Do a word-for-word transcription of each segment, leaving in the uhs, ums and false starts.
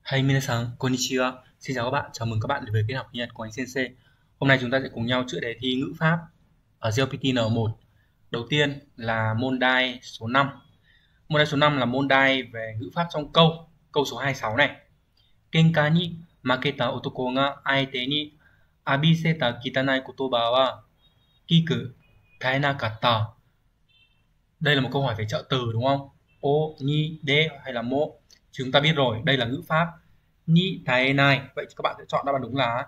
Hey minasan, konnichiwa. Xin chào các bạn, chào mừng các bạn đến với kênh học tiếng Nhật của anh Sensei. Hôm nay chúng ta sẽ cùng nhau chữa đề thi ngữ pháp ở gi eo pê tê en một. Đầu tiên là môn đai số năm. Môn đai số năm là môn đai về ngữ pháp trong câu. Câu số hai mươi sáu này. Kenka ni maketa otoko ga aite ni abiseta kitanai kotoba wa kiku taenakatta. Đây là một câu hỏi về trợ từ đúng không? O, ni, de hay là mo. Chúng ta biết rồi, đây là ngữ pháp ni taenai. Vậy các bạn sẽ chọn đáp án đúng là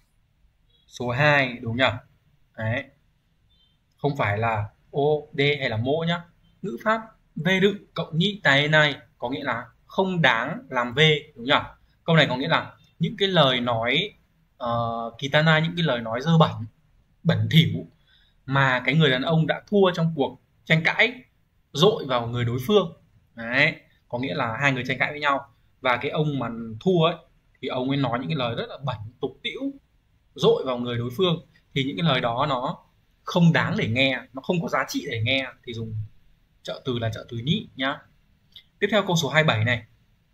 số hai đúng nhỉ? Đấy. Không phải là o, de hay là mo nhá. Ngữ pháp veru cộng ni taenai có nghĩa là không đáng làm v đúng nhỉ? Câu này có nghĩa là những cái lời nói uh, kitanai, những cái lời nói dơ bẩn, bẩn thỉu mà cái người đàn ông đã thua trong cuộc tranh cãi dội vào người đối phương. Đấy, có nghĩa là hai người tranh cãi với nhau và cái ông mà thua ấy thì ông ấy nói những cái lời rất là bẩn, tục tĩu, dội vào người đối phương, thì những cái lời đó nó không đáng để nghe, nó không có giá trị để nghe, thì dùng trợ từ là trợ từ nhị nhá. Tiếp theo câu số hai mươi bảy này.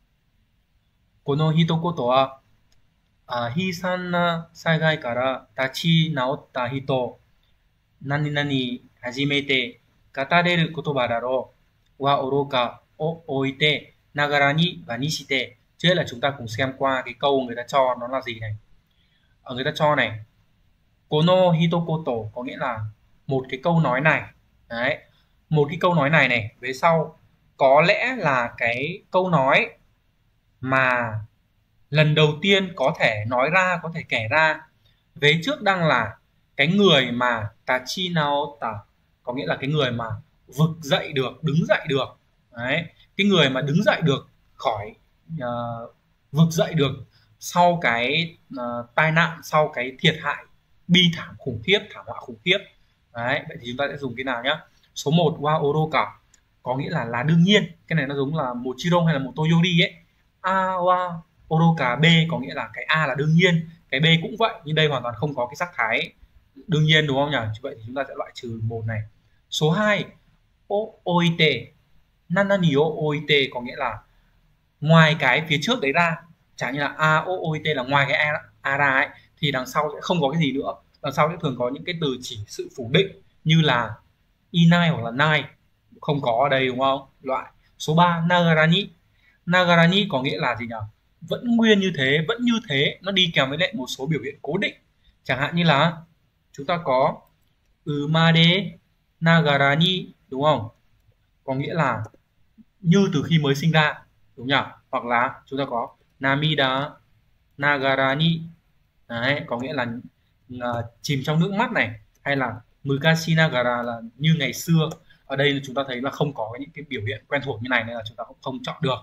Kono hitokoto wa à, hisan na saigai kara tachi naotta hito nani nani hajimete katareru kotoba daro wa oroka o oite nagara ni và nishite. Trước hết là chúng ta cùng xem qua cái câu người ta cho nó là gì này. Ở người ta cho này, kono hitokoto có nghĩa là một cái câu nói này. Đấy, một cái câu nói này này, về sau có lẽ là cái câu nói mà lần đầu tiên có thể nói ra, có thể kể ra. Vế trước đang là cái người mà tachi naota, có nghĩa là cái người mà vực dậy được, đứng dậy được. Đấy, cái người mà đứng dậy được khỏi uh, vực dậy được sau cái uh, tai nạn, sau cái thiệt hại bi thảm khủng khiếp, thảm họa khủng khiếp. Đấy, vậy thì chúng ta sẽ dùng cái nào nhá. Số một wa oroka có nghĩa là là đương nhiên. Cái này nó giống là một chirong hay là một toyori ấy. A wa oroka, b có nghĩa là cái a là đương nhiên, cái b cũng vậy, nhưng đây hoàn toàn không có cái sắc thái đương nhiên đúng không nhỉ? Vậy thì chúng ta sẽ loại trừ một này. Số hai o oite, nanani o oite có nghĩa là ngoài cái phía trước đấy ra. Chẳng như là a o oite là ngoài cái a, a ra ấy, thì đằng sau sẽ không có cái gì nữa. Đằng sau sẽ thường có những cái từ chỉ sự phủ định như là inai hoặc là nai, không có ở đây đúng không? Loại. Số ba nagarani, nagarani có nghĩa là gì nhỉ? Vẫn nguyên như thế, vẫn như thế, nó đi kèm với lại một số biểu hiện cố định. Chẳng hạn như là chúng ta có umade nagarani đúng không? Có nghĩa là như từ khi mới sinh ra đúng nhỉ? Hoặc là chúng ta có namida nagarani. Đấy, có nghĩa là uh, chìm trong nước mắt này, hay là mukashi nagara là như ngày xưa. Ở đây chúng ta thấy là không có những cái biểu hiện quen thuộc như này nên là chúng ta cũng không chọn được.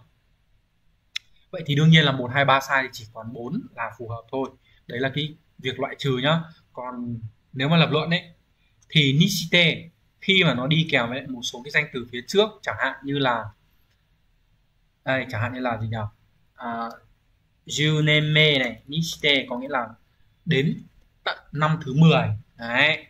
Vậy thì đương nhiên là một, hai, ba sai thì chỉ còn bốn là phù hợp thôi. Đấy là cái việc loại trừ nhá. Còn nếu mà lập luận ấy thì nishite khi mà nó đi kèm với một số cái danh từ phía trước, chẳng hạn như là đây, chẳng hạn như là gì nhỉ? À, junenme này, nishite có nghĩa là đến tận năm thứ mười. Đấy.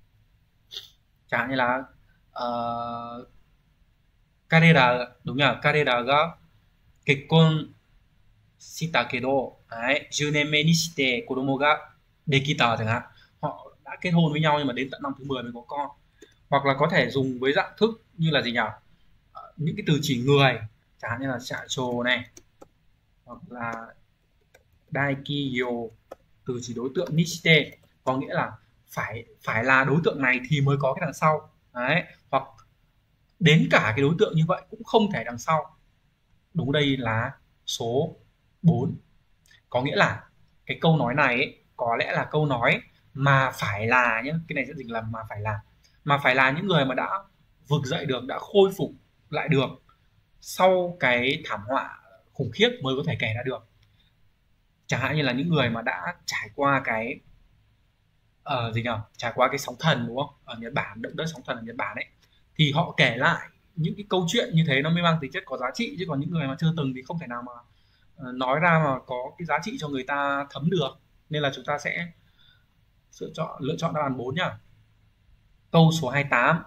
Chẳng hạn như là uh, karera đúng nhỉ? Karera ga kekkon shita kedo, đấy, junenme ni shite kodomo ga dekita chẳng hạn. Họ đã kết hôn với nhau nhưng mà đến tận năm thứ mười mới có con. Hoặc là có thể dùng với dạng thức như là gì nhỉ? Những cái từ chỉ người, chẳng hạn như là shacho này, hoặc là daikiyo, từ chỉ đối tượng nishite có nghĩa là phải phải là đối tượng này thì mới có cái đằng sau. Đấy, hoặc đến cả cái đối tượng như vậy cũng không thể đằng sau. Đúng, đây là số bốn. Có nghĩa là cái câu nói này ấy, có lẽ là câu nói mà phải là nhé, cái này sẽ dịch là mà phải là, mà phải là những người mà đã vực dậy được, đã khôi phục lại được sau cái thảm họa khủng khiếp mới có thể kể ra được. Chẳng hạn như là những người mà đã trải qua cái uh, gì nhỉ? Trải qua cái sóng thần đúng không? Ở Nhật Bản, động đất sóng thần ở Nhật Bản ấy, thì họ kể lại những cái câu chuyện như thế nó mới mang tính chất có giá trị, chứ còn những người mà chưa từng thì không thể nào mà uh, nói ra mà có cái giá trị cho người ta thấm được. Nên là chúng ta sẽ lựa chọn lựa chọn đáp án bốn nhá. Câu số hai mươi tám.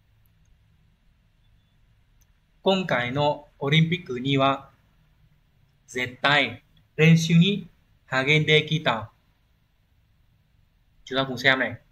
今回のオリンピックには zettai renshu ni hagende kita. Chúng ta cùng xem này.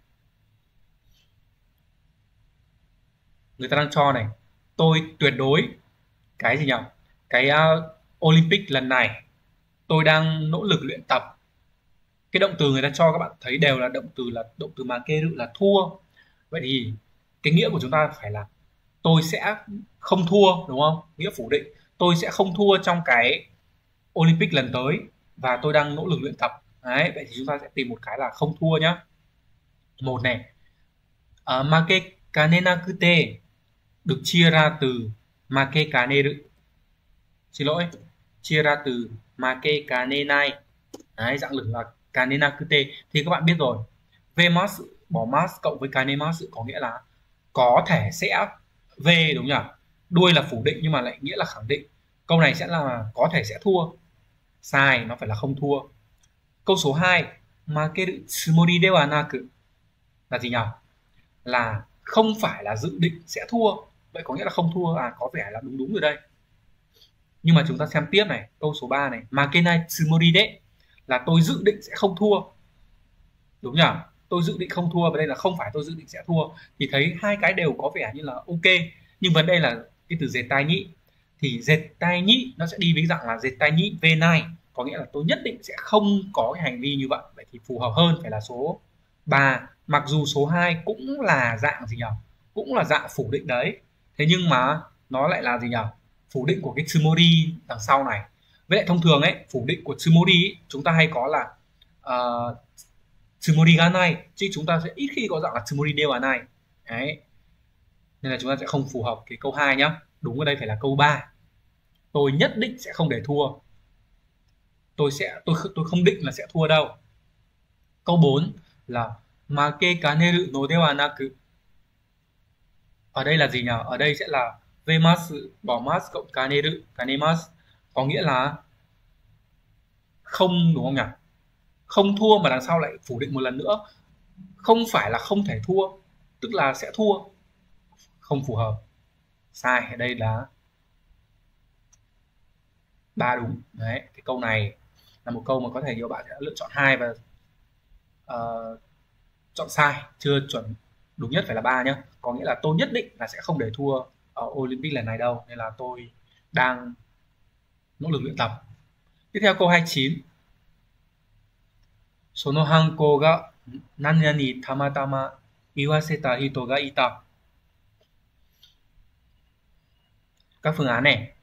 Người ta đang cho này, tôi tuyệt đối cái gì nhỉ? Cái uh, Olympic lần này tôi đang nỗ lực luyện tập. Cái động từ người ta cho các bạn thấy đều là động từ là động từ makeru là thua. Vậy thì cái nghĩa của chúng ta phải là tôi sẽ không thua, đúng không? Nghĩa phủ định, tôi sẽ không thua trong cái Olympic lần tới và tôi đang nỗ lực luyện tập. Đấy, vậy thì chúng ta sẽ tìm một cái là không thua nhá. Một này, uh, make kanenakute được chia ra từ make kaneru. Xin lỗi, chia ra từ make kanenai. Đấy, dạng lực là kanenakute. Thì các bạn biết rồi, vmasu bỏ mas cộng với kanemasu có nghĩa là có thể sẽ v, đúng nhỉ? Đuôi là phủ định nhưng mà lại nghĩa là khẳng định. Câu này sẽ là có thể sẽ thua. Sai, nó phải là không thua. Câu số hai, makeru tsumori de wa naku là gì nhỉ? Là không phải là dự định sẽ thua. Vậy có nghĩa là không thua, à có vẻ là đúng đúng rồi đây. Nhưng mà chúng ta xem tiếp này, câu số ba này, makenai tsumori de là tôi dự định sẽ không thua. Đúng nhỉ? Tôi dự định không thua và đây là không phải tôi dự định sẽ thua. Thì thấy hai cái đều có vẻ như là ok. Nhưng vấn đề là cái từ zettai ni thì zettai ni nó sẽ đi với dạng là zettai ni venai, có nghĩa là tôi nhất định sẽ không có cái hành vi như vậy. Vậy thì phù hợp hơn phải là số ba. Mặc dù số hai cũng là dạng gì nhỉ? Cũng là dạng phủ định đấy. Thế nhưng mà nó lại là gì nhỉ? Phủ định của cái tsumori đằng sau này. Với lại thông thường ấy, phủ định của tsumori ấy, chúng ta hay có là uh, tsumori ga nai, chứ chúng ta sẽ ít khi có dạng là tsumori de wa nai. Đấy. Nên là chúng ta sẽ không phù hợp cái câu hai nhá. Đúng ở đây phải là câu ba. Tôi nhất định sẽ không để thua. Tôi sẽ tôi tôi không định là sẽ thua đâu. Câu bốn là make kaneru no de wa naku. Ở đây là gì nhỉ? Ở đây sẽ là vmasu bỏ mas cộng kaneru kanemasu, có nghĩa là không, đúng không nhỉ? Không thua mà đằng sau lại phủ định một lần nữa. Không phải là không thể thua, tức là sẽ thua. Không phù hợp. Sai, ở đây là ba đúng. Đấy, cái câu này là một câu mà có thể nhiều bạn sẽ lựa chọn hai và uh, chọn sai, chưa chuẩn. Đúng nhất phải là ba nhá. Có nghĩa là tôi nhất định là sẽ không để thua ở Olympic lần này đâu, nên là tôi đang nỗ lực luyện tập. Tiếp theo câu hai mươi chín. Sono hanko ga nanya ni tamatama iwaseta hito ga ita. Các phương án này,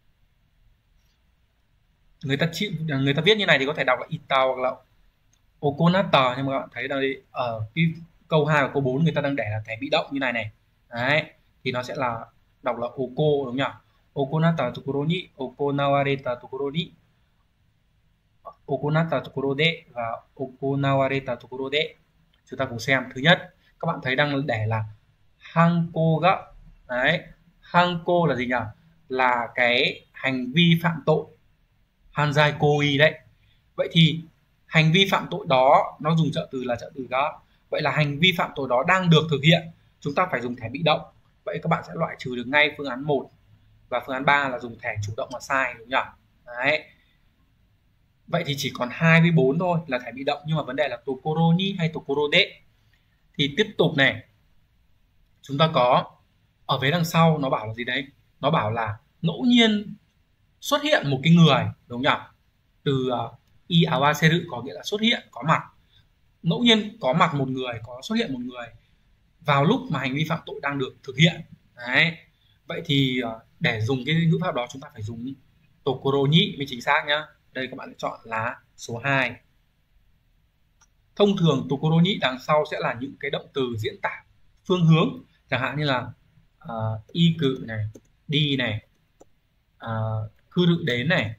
người ta chịu người ta viết như này thì có thể đọc là ita hoặc là okonata, nhưng mà các bạn thấy đây ở cái câu hai và câu bốn người ta đang để là thể bị động như này này. Đấy, thì nó sẽ là đọc là oko, đúng nhỉ? Okonata tokoro ni okonawareta tokoro ni okonata tokoro de và okonawareta tokoro de. Chúng ta cùng xem. Thứ nhất, các bạn thấy đang để là hanko ga. Đấy, hanko là gì nhỉ? Là cái hành vi phạm tội, hanzai koi đấy. Vậy thì hành vi phạm tội đó nó dùng trợ từ là trợ từ ga. Vậy là hành vi phạm tội đó đang được thực hiện, chúng ta phải dùng thể bị động. Vậy các bạn sẽ loại trừ được ngay phương án một và phương án ba là dùng thể chủ động là sai, đúng nhỉ? Đấy. Vậy thì chỉ còn hai với bốn thôi là thể bị động, nhưng mà vấn đề là tokoro ni hay tokoro de. Thì tiếp tục này, chúng ta có ở vế đằng sau nó bảo là gì đấy? Nó bảo là ngẫu nhiên xuất hiện một cái người, đúng nhỉ? Từ uh, i awaseru có nghĩa là xuất hiện, có mặt. Ngẫu nhiên có mặt một người, có xuất hiện một người vào lúc mà hành vi phạm tội đang được thực hiện. Đấy. Vậy thì uh, để dùng cái ngữ pháp đó chúng ta phải dùng tokoro ni mới chính xác nhá. Đây các bạn sẽ chọn là số hai. Thông thường tokoro ni đằng sau sẽ là những cái động từ diễn tả phương hướng, chẳng hạn như là uh, y cự này, đi này, uh, cư rự đến này,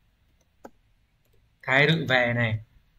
cái rự về này,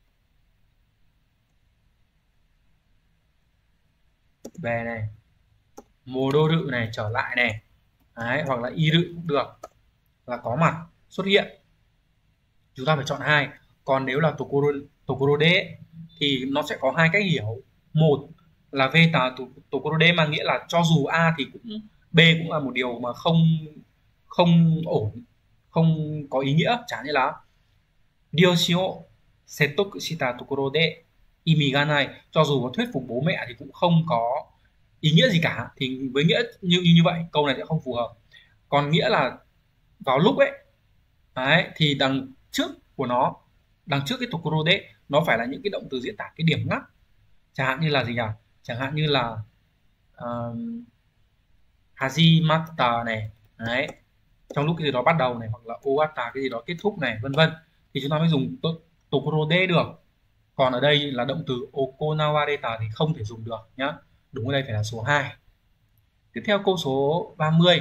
về này, mô đô rự này, trở lại này. Đấy, hoặc là y rự cũng được, là có mặt, xuất hiện. Chúng ta phải chọn hai. Còn nếu là tokoro tokoro de thì nó sẽ có hai cách hiểu. Một là veta tokoro de mà nghĩa là cho dù a thì cũng b cũng là một điều mà không không ổn, không có ý nghĩa, chẳng như là Ryoshi o settoku shita tokoro de imi ga nai, cho dù có thuyết phục bố mẹ thì cũng không có ý nghĩa gì cả. Thì với nghĩa như như vậy câu này sẽ không phù hợp. Còn nghĩa là vào lúc ấy, đấy, thì đằng trước của nó, đằng trước cái tokoro de nó phải là những cái động từ diễn tả cái điểm ngắt, chẳng hạn như là gì nhỉ, chẳng hạn như là uh, hajimatta này, đấy, trong lúc cái gì đó bắt đầu này, hoặc là owatta cái gì đó kết thúc này, vân vân, thì chúng ta mới dùng to, tokoro de được. Còn ở đây là động từ okonawareta thì không thể dùng được nhá. Đúng ở đây phải là số hai. Tiếp theo câu số ba mươi.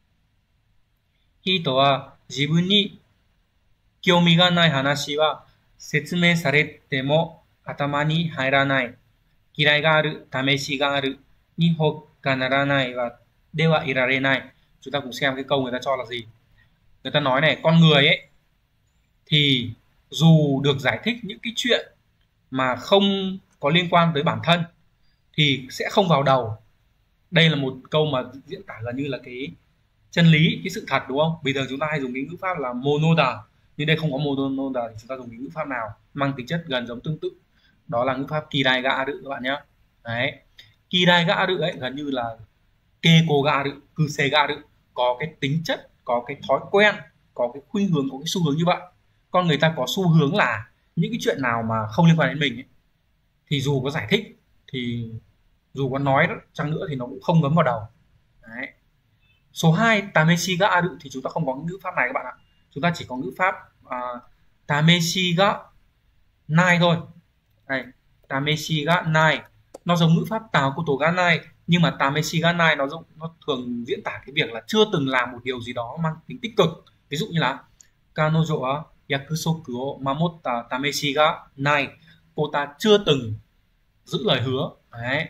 Hito wa jibun ni kyomi ga nai hanashi wa setsumei sarete mo atama ni hairanai. Kirai ga aru, tameshi ga aru, ni hoka naranai wa de wa irarenai. Chúng ta cùng xem cái câu người ta cho là gì. Người ta nói này, con người ấy thì dù được giải thích những cái chuyện mà không có liên quan tới bản thân thì sẽ không vào đầu. Đây là một câu mà diễn tả gần như là cái chân lý, cái sự thật, đúng không? Bình thường chúng ta hay dùng cái ngữ pháp là monoda, nhưng đây không có monoda thì chúng ta dùng cái ngữ pháp nào mang tính chất gần giống tương tự. Đó là ngữ pháp kirai ga aru các bạn nhé. Đấy, kirai ga aru ấy gần như là keiko ga aru, kusei ga aru, có cái tính chất, có cái thói quen, có cái khuynh hướng, có cái xu hướng như vậy. Con người ta có xu hướng là những cái chuyện nào mà không liên quan đến mình ấy, thì dù có giải thích thì dù có nói đó, chăng nữa thì nó cũng không ngấm vào đầu. Đấy. Số hai, tameshi ga aru thì chúng ta không có ngữ pháp này các bạn ạ. Chúng ta chỉ có ngữ pháp uh, tameshi ga nai thôi. Đây, tameshi ga nai nó giống ngữ pháp takoto ga nai, nhưng mà tameshi ga nai nó dùng nó thường diễn tả cái việc là chưa từng làm một điều gì đó mang tính tích cực. Ví dụ như là kanojo wa yakusoku o mamotta tameshi ga nai, cô ta chưa từng giữ lời hứa. Đấy,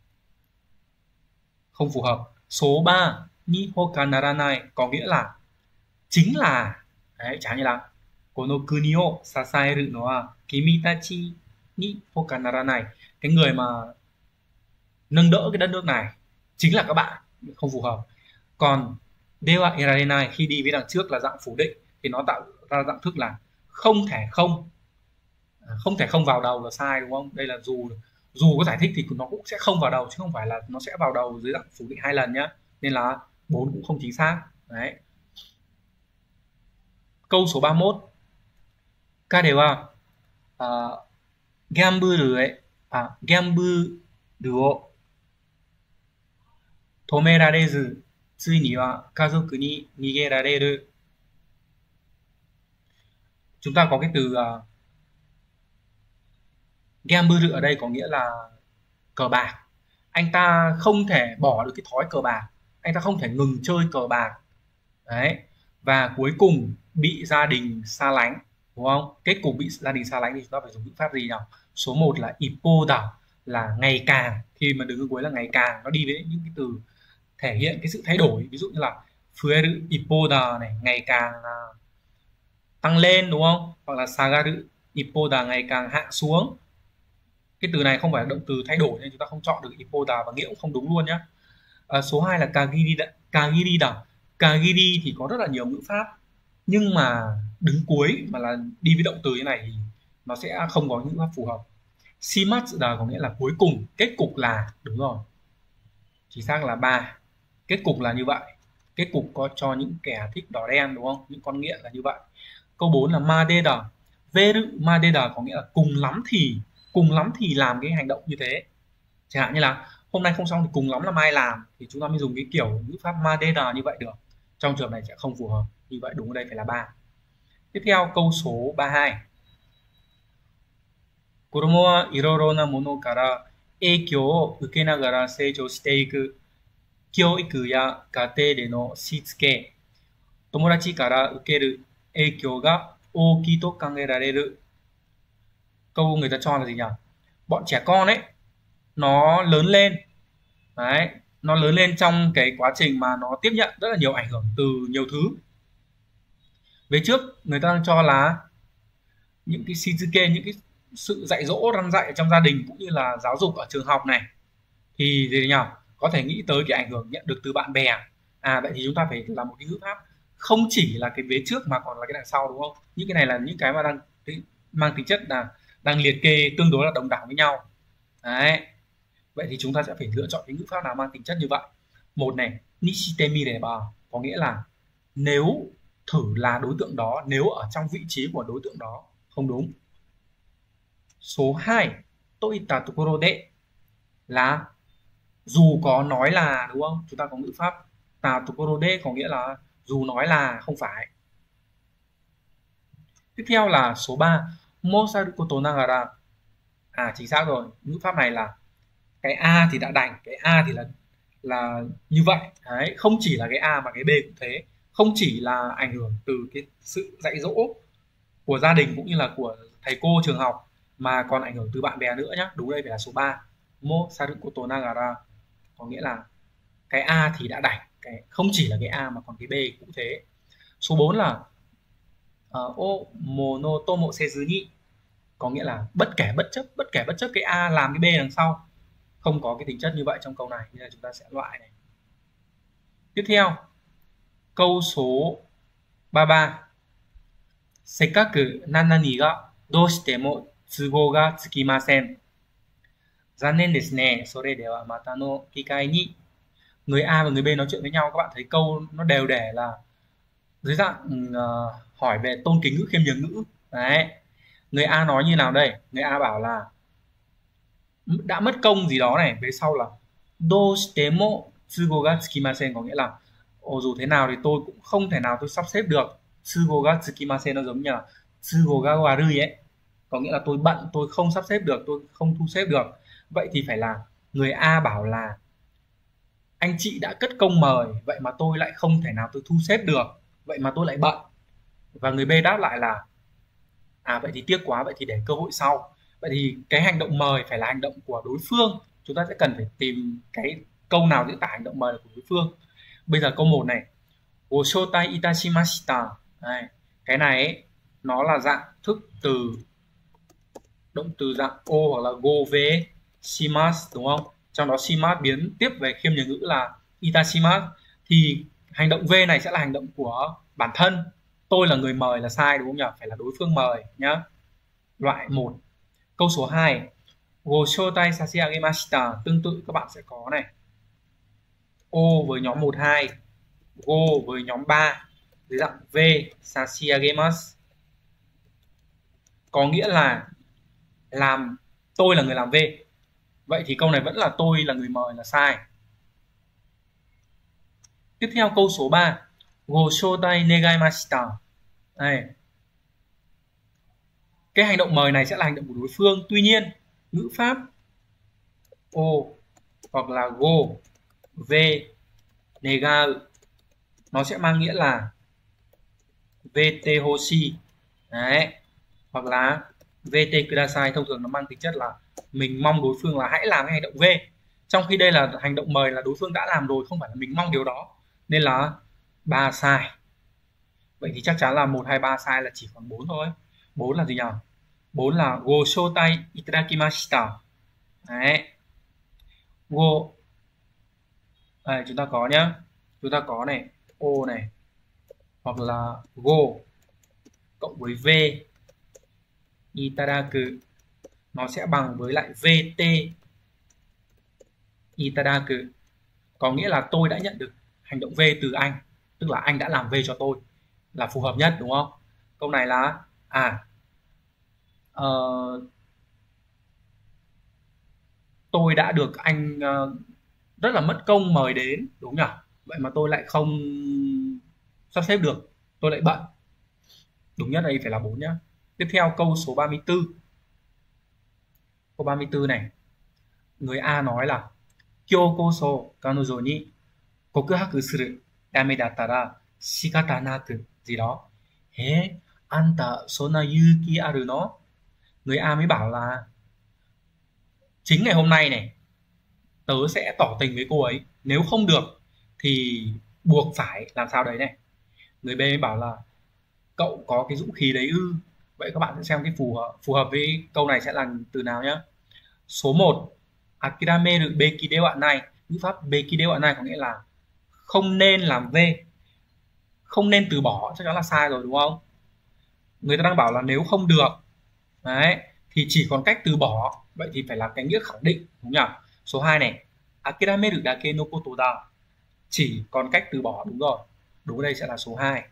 không phù hợp. Số ba, ni hoka naranai có nghĩa là chính là, đấy, chẳng như là kono kuni o sasaeru no wa kimi tachi ni hoka naranai, cái người mà nâng đỡ cái đất nước này chính là các bạn, không phù hợp. Còn dewa irarenai khi đi với đằng trước là dạng phủ định thì nó tạo ra dạng thức là không thể không, không thể không vào đầu là sai, đúng không? Đây là dù dù có giải thích thì nó cũng sẽ không vào đầu, chứ không phải là nó sẽ vào đầu dưới dạng phủ định hai lần nhá. Nên là bốn cũng không chính xác. Đấy. Câu số ba mươi mốt. Kade wa uh, gamble ấy, à, gamble o tomerarezu tsui ni wa kazoku ni nigerareru. Chúng ta có cái từ uh, gamble ở đây có nghĩa là cờ bạc. Anh ta không thể bỏ được cái thói cờ bạc, anh ta không thể ngừng chơi cờ bạc. Đấy, và cuối cùng bị gia đình xa lánh, đúng không? Kết cục bị gia đình xa lánh thì chúng ta phải dùng ngữ pháp gì nào? Số một là ippoda, là ngày càng, khi mà đứng ở cuối là ngày càng, nó đi với những cái từ thể hiện cái sự thay đổi. Ví dụ như là fueru ippoda này, ngày càng uh, tăng lên, đúng không? Hoặc là sagaru ippoda, ngày càng hạ xuống. Cái từ này không phải là động từ thay đổi nên chúng ta không chọn được ippoda và nghĩa cũng không đúng luôn nhé. À, số hai là kagirida. Kagirida. Kagiri thì có rất là nhiều ngữ pháp, nhưng mà đứng cuối mà là đi với động từ như này thì nó sẽ không có ngữ pháp phù hợp. Shimatsuda có nghĩa là cuối cùng, kết cục là, đúng rồi, chính xác là ba. Kết cục là như vậy. Kết cục có cho những kẻ thích đỏ đen, đúng không? Những con nghiện là như vậy. Câu bốn là madeda. Veru madeda có nghĩa là cùng lắm thì, cùng lắm thì làm cái hành động như thế. Chẳng hạn như là hôm nay không xong thì cùng lắm là mai làm, thì chúng ta mới dùng cái kiểu ngữ pháp madeda như vậy được. Trong trường này sẽ không phù hợp. Như vậy đúng ở đây phải là ba. Tiếp theo câu số ba mươi hai. Kodomo wa iroro na mono kara eikyou o uke nagara seijou shite iku. Kyouiku ya gatea de no shitsuke. Tomodachi kara ukeru eikyou ga ookii to kangerareru. Câu người ta cho là gì nhỉ? Bọn trẻ con ấy nó lớn lên. Đấy, nó lớn lên trong cái quá trình mà nó tiếp nhận rất là nhiều ảnh hưởng từ nhiều thứ. Về trước người ta cho là những cái shitsuke, những cái sự dạy dỗ răn dạy trong gia đình cũng như là giáo dục ở trường học này thì gì nhỉ? Có thể nghĩ tới cái ảnh hưởng nhận được từ bạn bè. À vậy thì chúng ta phải làm một cái ngữ pháp không chỉ là cái vế trước mà còn là cái đằng sau, đúng không? Những cái này là những cái mà đang mang tính chất là đang liệt kê tương đối là đồng đẳng với nhau. Đấy. Vậy thì chúng ta sẽ phải lựa chọn cái ngữ pháp nào mang tính chất như vậy. Một này, nishitemi reba có nghĩa là nếu thử là đối tượng đó, nếu ở trong vị trí của đối tượng đó, không đúng. Số hai, toita tokoro de là dù có nói là, đúng không? Chúng ta có ngữ pháp ta tokoro de có nghĩa là dù nói là, không phải. Tiếp theo là số ba, mosaru koto nagara. À, chính xác rồi. Ngữ pháp này là cái A thì đã đành, cái A thì là là như vậy. Đấy, không chỉ là cái A mà cái B cũng thế. Không chỉ là ảnh hưởng từ cái sự dạy dỗ của gia đình cũng như là của thầy cô trường học, mà còn ảnh hưởng từ bạn bè nữa nhé. Đúng, đây phải là số ba. Mosaru koto nagara có nghĩa là cái A thì đã đành, cái không chỉ là cái A mà còn cái B cũng thế. Số bốn là uh, o mono tomo sezu ni có nghĩa là bất kể bất chấp, bất kể bất chấp cái A làm cái B đằng sau. Không có cái tính chất như vậy trong câu này, nên là chúng ta sẽ loại này. Tiếp theo, câu số ba mươi ba. Sekkaku nanani ga doshite mo tsugo ga tsukimasen. Zannen desu ne, sore de wa mata no kikai ni. Người A và người B nói chuyện với nhau, các bạn thấy câu nó đều để là dưới dạng uh, hỏi về tôn kính ngữ, khiêm nhường ngữ. Đấy. Người A nói như nào đây? Người A bảo là đã mất công gì đó này, về sau là doshite mo tsugo ga tsukimasen có nghĩa là ồ, dù thế nào thì tôi cũng không thể nào tôi sắp xếp được. Tsugo ga tsukimasen nó giống như là tsugo ga warui ấy, có nghĩa là tôi bận, tôi không sắp xếp được, tôi không thu xếp được. Vậy thì phải là người A bảo là anh chị đã cất công mời, vậy mà tôi lại không thể nào tôi thu xếp được, vậy mà tôi lại bận. Và người B đáp lại là à, vậy thì tiếc quá, vậy thì để cơ hội sau. Vậy thì cái hành động mời phải là hành động của đối phương. Chúng ta sẽ cần phải tìm cái câu nào diễn tả hành động mời của đối phương. Bây giờ câu một này, Go shoutai itashimashita. Đây, cái này ấy, nó là dạng thức từ động từ dạng o hoặc là go về shimasu, đúng không? Trong đó shimasu biến tiếp về khiêm nhường ngữ là itashimasu. Thì hành động V này sẽ là hành động của bản thân. Tôi là người mời là sai, đúng không nhỉ? Phải là đối phương mời nhá. Loại một. Câu số hai, Go shoutai sashiagemashita. Tương tự các bạn sẽ có này, O với nhóm một, hai, Go với nhóm ba, dưới dạng V sashiagemasu. Có nghĩa là làm tôi là người làm V. Vậy thì câu này vẫn là tôi là người mời là sai. Tiếp theo câu số ba, Go shoutai negaimashita. Đây. Cái hành động mời này sẽ là hành động của đối phương. Tuy nhiên, ngữ pháp O hoặc là Go, V, negau nó sẽ mang nghĩa là vê tê hoshi. Đấy. Hoặc là vê tê kudasai, thông thường nó mang tính chất là mình mong đối phương là hãy làm cái hành động V. Trong khi đây là hành động mời là đối phương đã làm rồi, không phải là mình mong điều đó. Nên là ba sai. Vậy thì chắc chắn là một, hai, ba sai, là chỉ còn bốn thôi. bốn là gì nhỉ? bốn là Go shoutai itadakimashita. Đấy. Go. Đây, chúng ta có nhá. Chúng ta có này, O này. Hoặc là Go cộng với V itadaku nó sẽ bằng với lại vê tê itadaku. Có nghĩa là tôi đã nhận được hành động V từ anh, tức là anh đã làm V cho tôi, là phù hợp nhất, đúng không? Câu này là à uh, tôi đã được anh uh, rất là mất công mời đến, đúng nhỉ? Vậy mà tôi lại không sắp xếp được, tôi lại bận. Đúng nhất đây phải là bốn nhá. Tiếp theo câu số ba mươi tư. Câu ba mươi tư này, người A nói là Kyokoso kanojo ni kokuhaku suru dame dattara shikata naku gì đó. He, anta sonna yuki aru no. Người A mới bảo là chính ngày hôm nay này tớ sẽ tỏ tình với cô ấy, nếu không được thì buộc phải làm sao đấy này. Người B mới bảo là cậu có cái dũng khí đấy ư. Vậy các bạn sẽ xem cái phù hợp, phù hợp với câu này sẽ là từ nào nhé. Số một, akirameru beki de wa nai. Ngữ pháp beki de wa nai có nghĩa là không nên làm V. không nên từ bỏ chắc chắn là sai rồi đúng không? Người ta đang bảo là nếu không được đấy thì chỉ còn cách từ bỏ, vậy thì phải là cái nghĩa khẳng định đúng nhỉ? Số hai này, akirameru dake no koto da, chỉ còn cách từ bỏ, đúng rồi. Đúng, đây sẽ là số hai.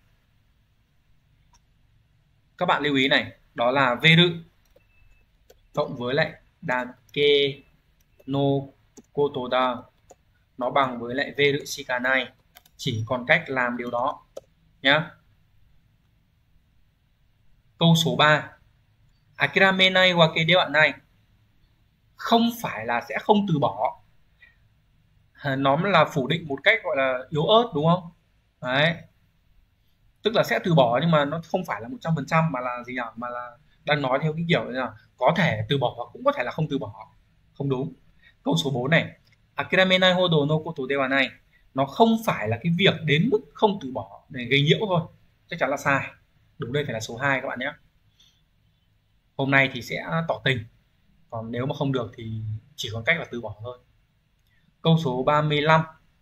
Các bạn lưu ý này, đó là veru cộng với lại dake no koto da, nó bằng với lại veru shikanai, chỉ còn cách làm điều đó nhá. Câu số ba, akiramenai wake de wa nai, không phải là sẽ không từ bỏ. Nó là phủ định một cách gọi là yếu ớt đúng không? Đấy. Tức là sẽ từ bỏ nhưng mà nó không phải là một trăm phần trăm mà là gì nhỉ? Mà là đang nói theo cái kiểu là có thể từ bỏ hoặc cũng có thể là không từ bỏ. Không đúng. Câu số bốn này, akiramenai hodo no koto de wa nai, nó không phải là cái việc đến mức không từ bỏ để gây nhiễu thôi. Chắc chắn là sai. Đúng, đây phải là số hai các bạn nhé. Hôm nay thì sẽ tỏ tình. Còn nếu mà không được thì chỉ còn cách là từ bỏ thôi. Câu số ba mươi lăm.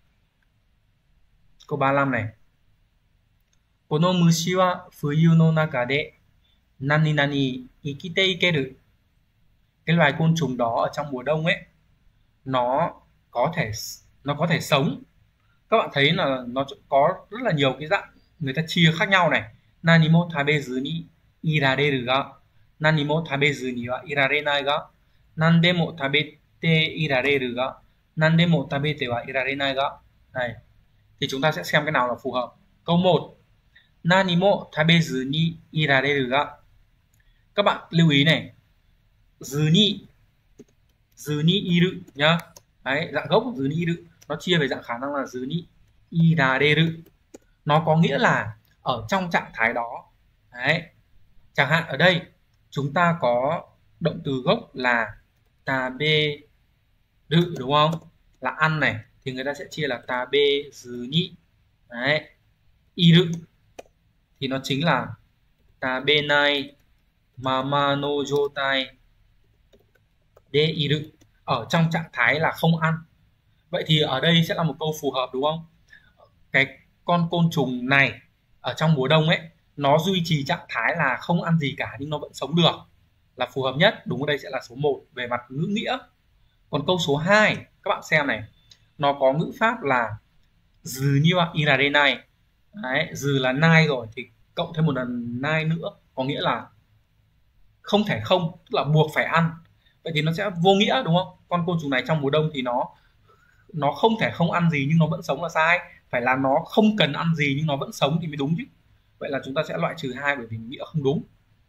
Câu ba mươi lăm này. Kono mushi wa fuyu no naka de nani nani ikite ikeru. Cái loài côn trùng đó ở trong mùa đông ấy, nó có thể nó có thể sống. Các bạn thấy là nó có rất là nhiều cái dạng người ta chia khác nhau này. Nani mo tabezu ni irareru ga, nani mo tabezu ni wa irarenai ga, nande mo tabete irareru ga, nande mo tabete wa irarenai ga. Này, thì chúng ta sẽ xem cái nào là phù hợp. Câu một, nani mo tabezu ni irareru ga. Các bạn lưu ý này, zu ni, zu ni iru nhá. Đấy, dạng gốc của zu ni iru nó chia về dạng khả năng là zu ni irareru. Nó có nghĩa là ở trong trạng thái đó. Đấy. Chẳng hạn ở đây chúng ta có động từ gốc là taberu đúng không? Là ăn này thì người ta sẽ chia là tabezu ni. Đấy. Iru thì nó chính là tabenai mama no jotai de iru, ở trong trạng thái là không ăn. Vậy thì ở đây sẽ là một câu phù hợp đúng không? Cái con côn trùng này ở trong mùa đông ấy, nó duy trì trạng thái là không ăn gì cả nhưng nó vẫn sống được, là phù hợp nhất. Đúng, ở đây sẽ là số một về mặt ngữ nghĩa. Còn câu số hai, các bạn xem này, nó có ngữ pháp là zu ni wa irarenai. Đấy, zu là nai rồi thì cộng thêm một lần nai nữa, có nghĩa là không thể không, tức là buộc phải ăn. Vậy thì nó sẽ vô nghĩa đúng không? Con côn trùng này trong mùa đông thì nó nó không thể không ăn gì nhưng nó vẫn sống là sai. Phải là nó không cần ăn gì nhưng nó vẫn sống thì mới đúng chứ. Vậy là chúng ta sẽ loại trừ hai bởi vì nghĩa không đúng.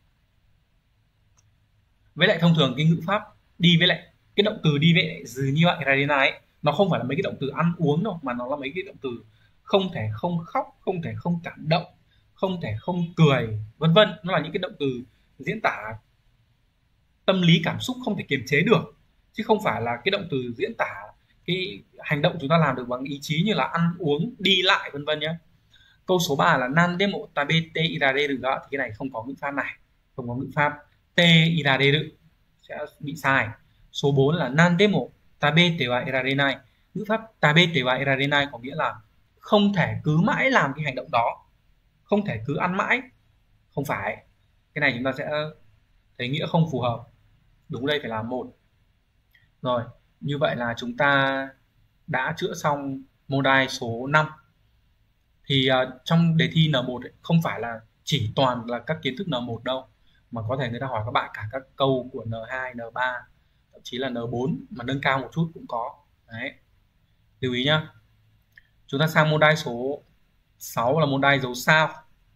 Với lại thông thường cái ngữ pháp đi với lại cái động từ đi với lại dừ như vậy radina ấy, nó không phải là mấy cái động từ ăn uống đâu, mà nó là mấy cái động từ không thể không khóc, không thể không cảm động, không thể không cười, vân vân. Nó là những cái động từ diễn tả tâm lý cảm xúc không thể kiềm chế được, chứ không phải là cái động từ diễn tả cái hành động chúng ta làm được bằng ý chí như là ăn uống, đi lại, vân vân nhé. Câu số ba là nandemo tabete irareru ga, thì cái này không có ngữ pháp này, không có ngữ pháp. Te irareru sẽ bị sai. Số bốn là nandemo tabete wa irarenai. Ngữ pháp tabete wa irarenai có nghĩa là không thể cứ mãi làm cái hành động đó, không thể cứ ăn mãi. Không phải. Cái này chúng ta sẽ thấy nghĩa không phù hợp. Đúng, đây phải là một. Rồi, như vậy là chúng ta đã chữa xong môn số năm. Thì uh, trong đề thi N một ấy, không phải là chỉ toàn là các kiến thức N một đâu, mà có thể người ta hỏi các bạn cả các câu của N hai, N ba, thậm chí là N bốn mà nâng cao một chút cũng có. Đấy. Lưu ý nhá. Chúng ta sang môn số sáu là môn dấu sao.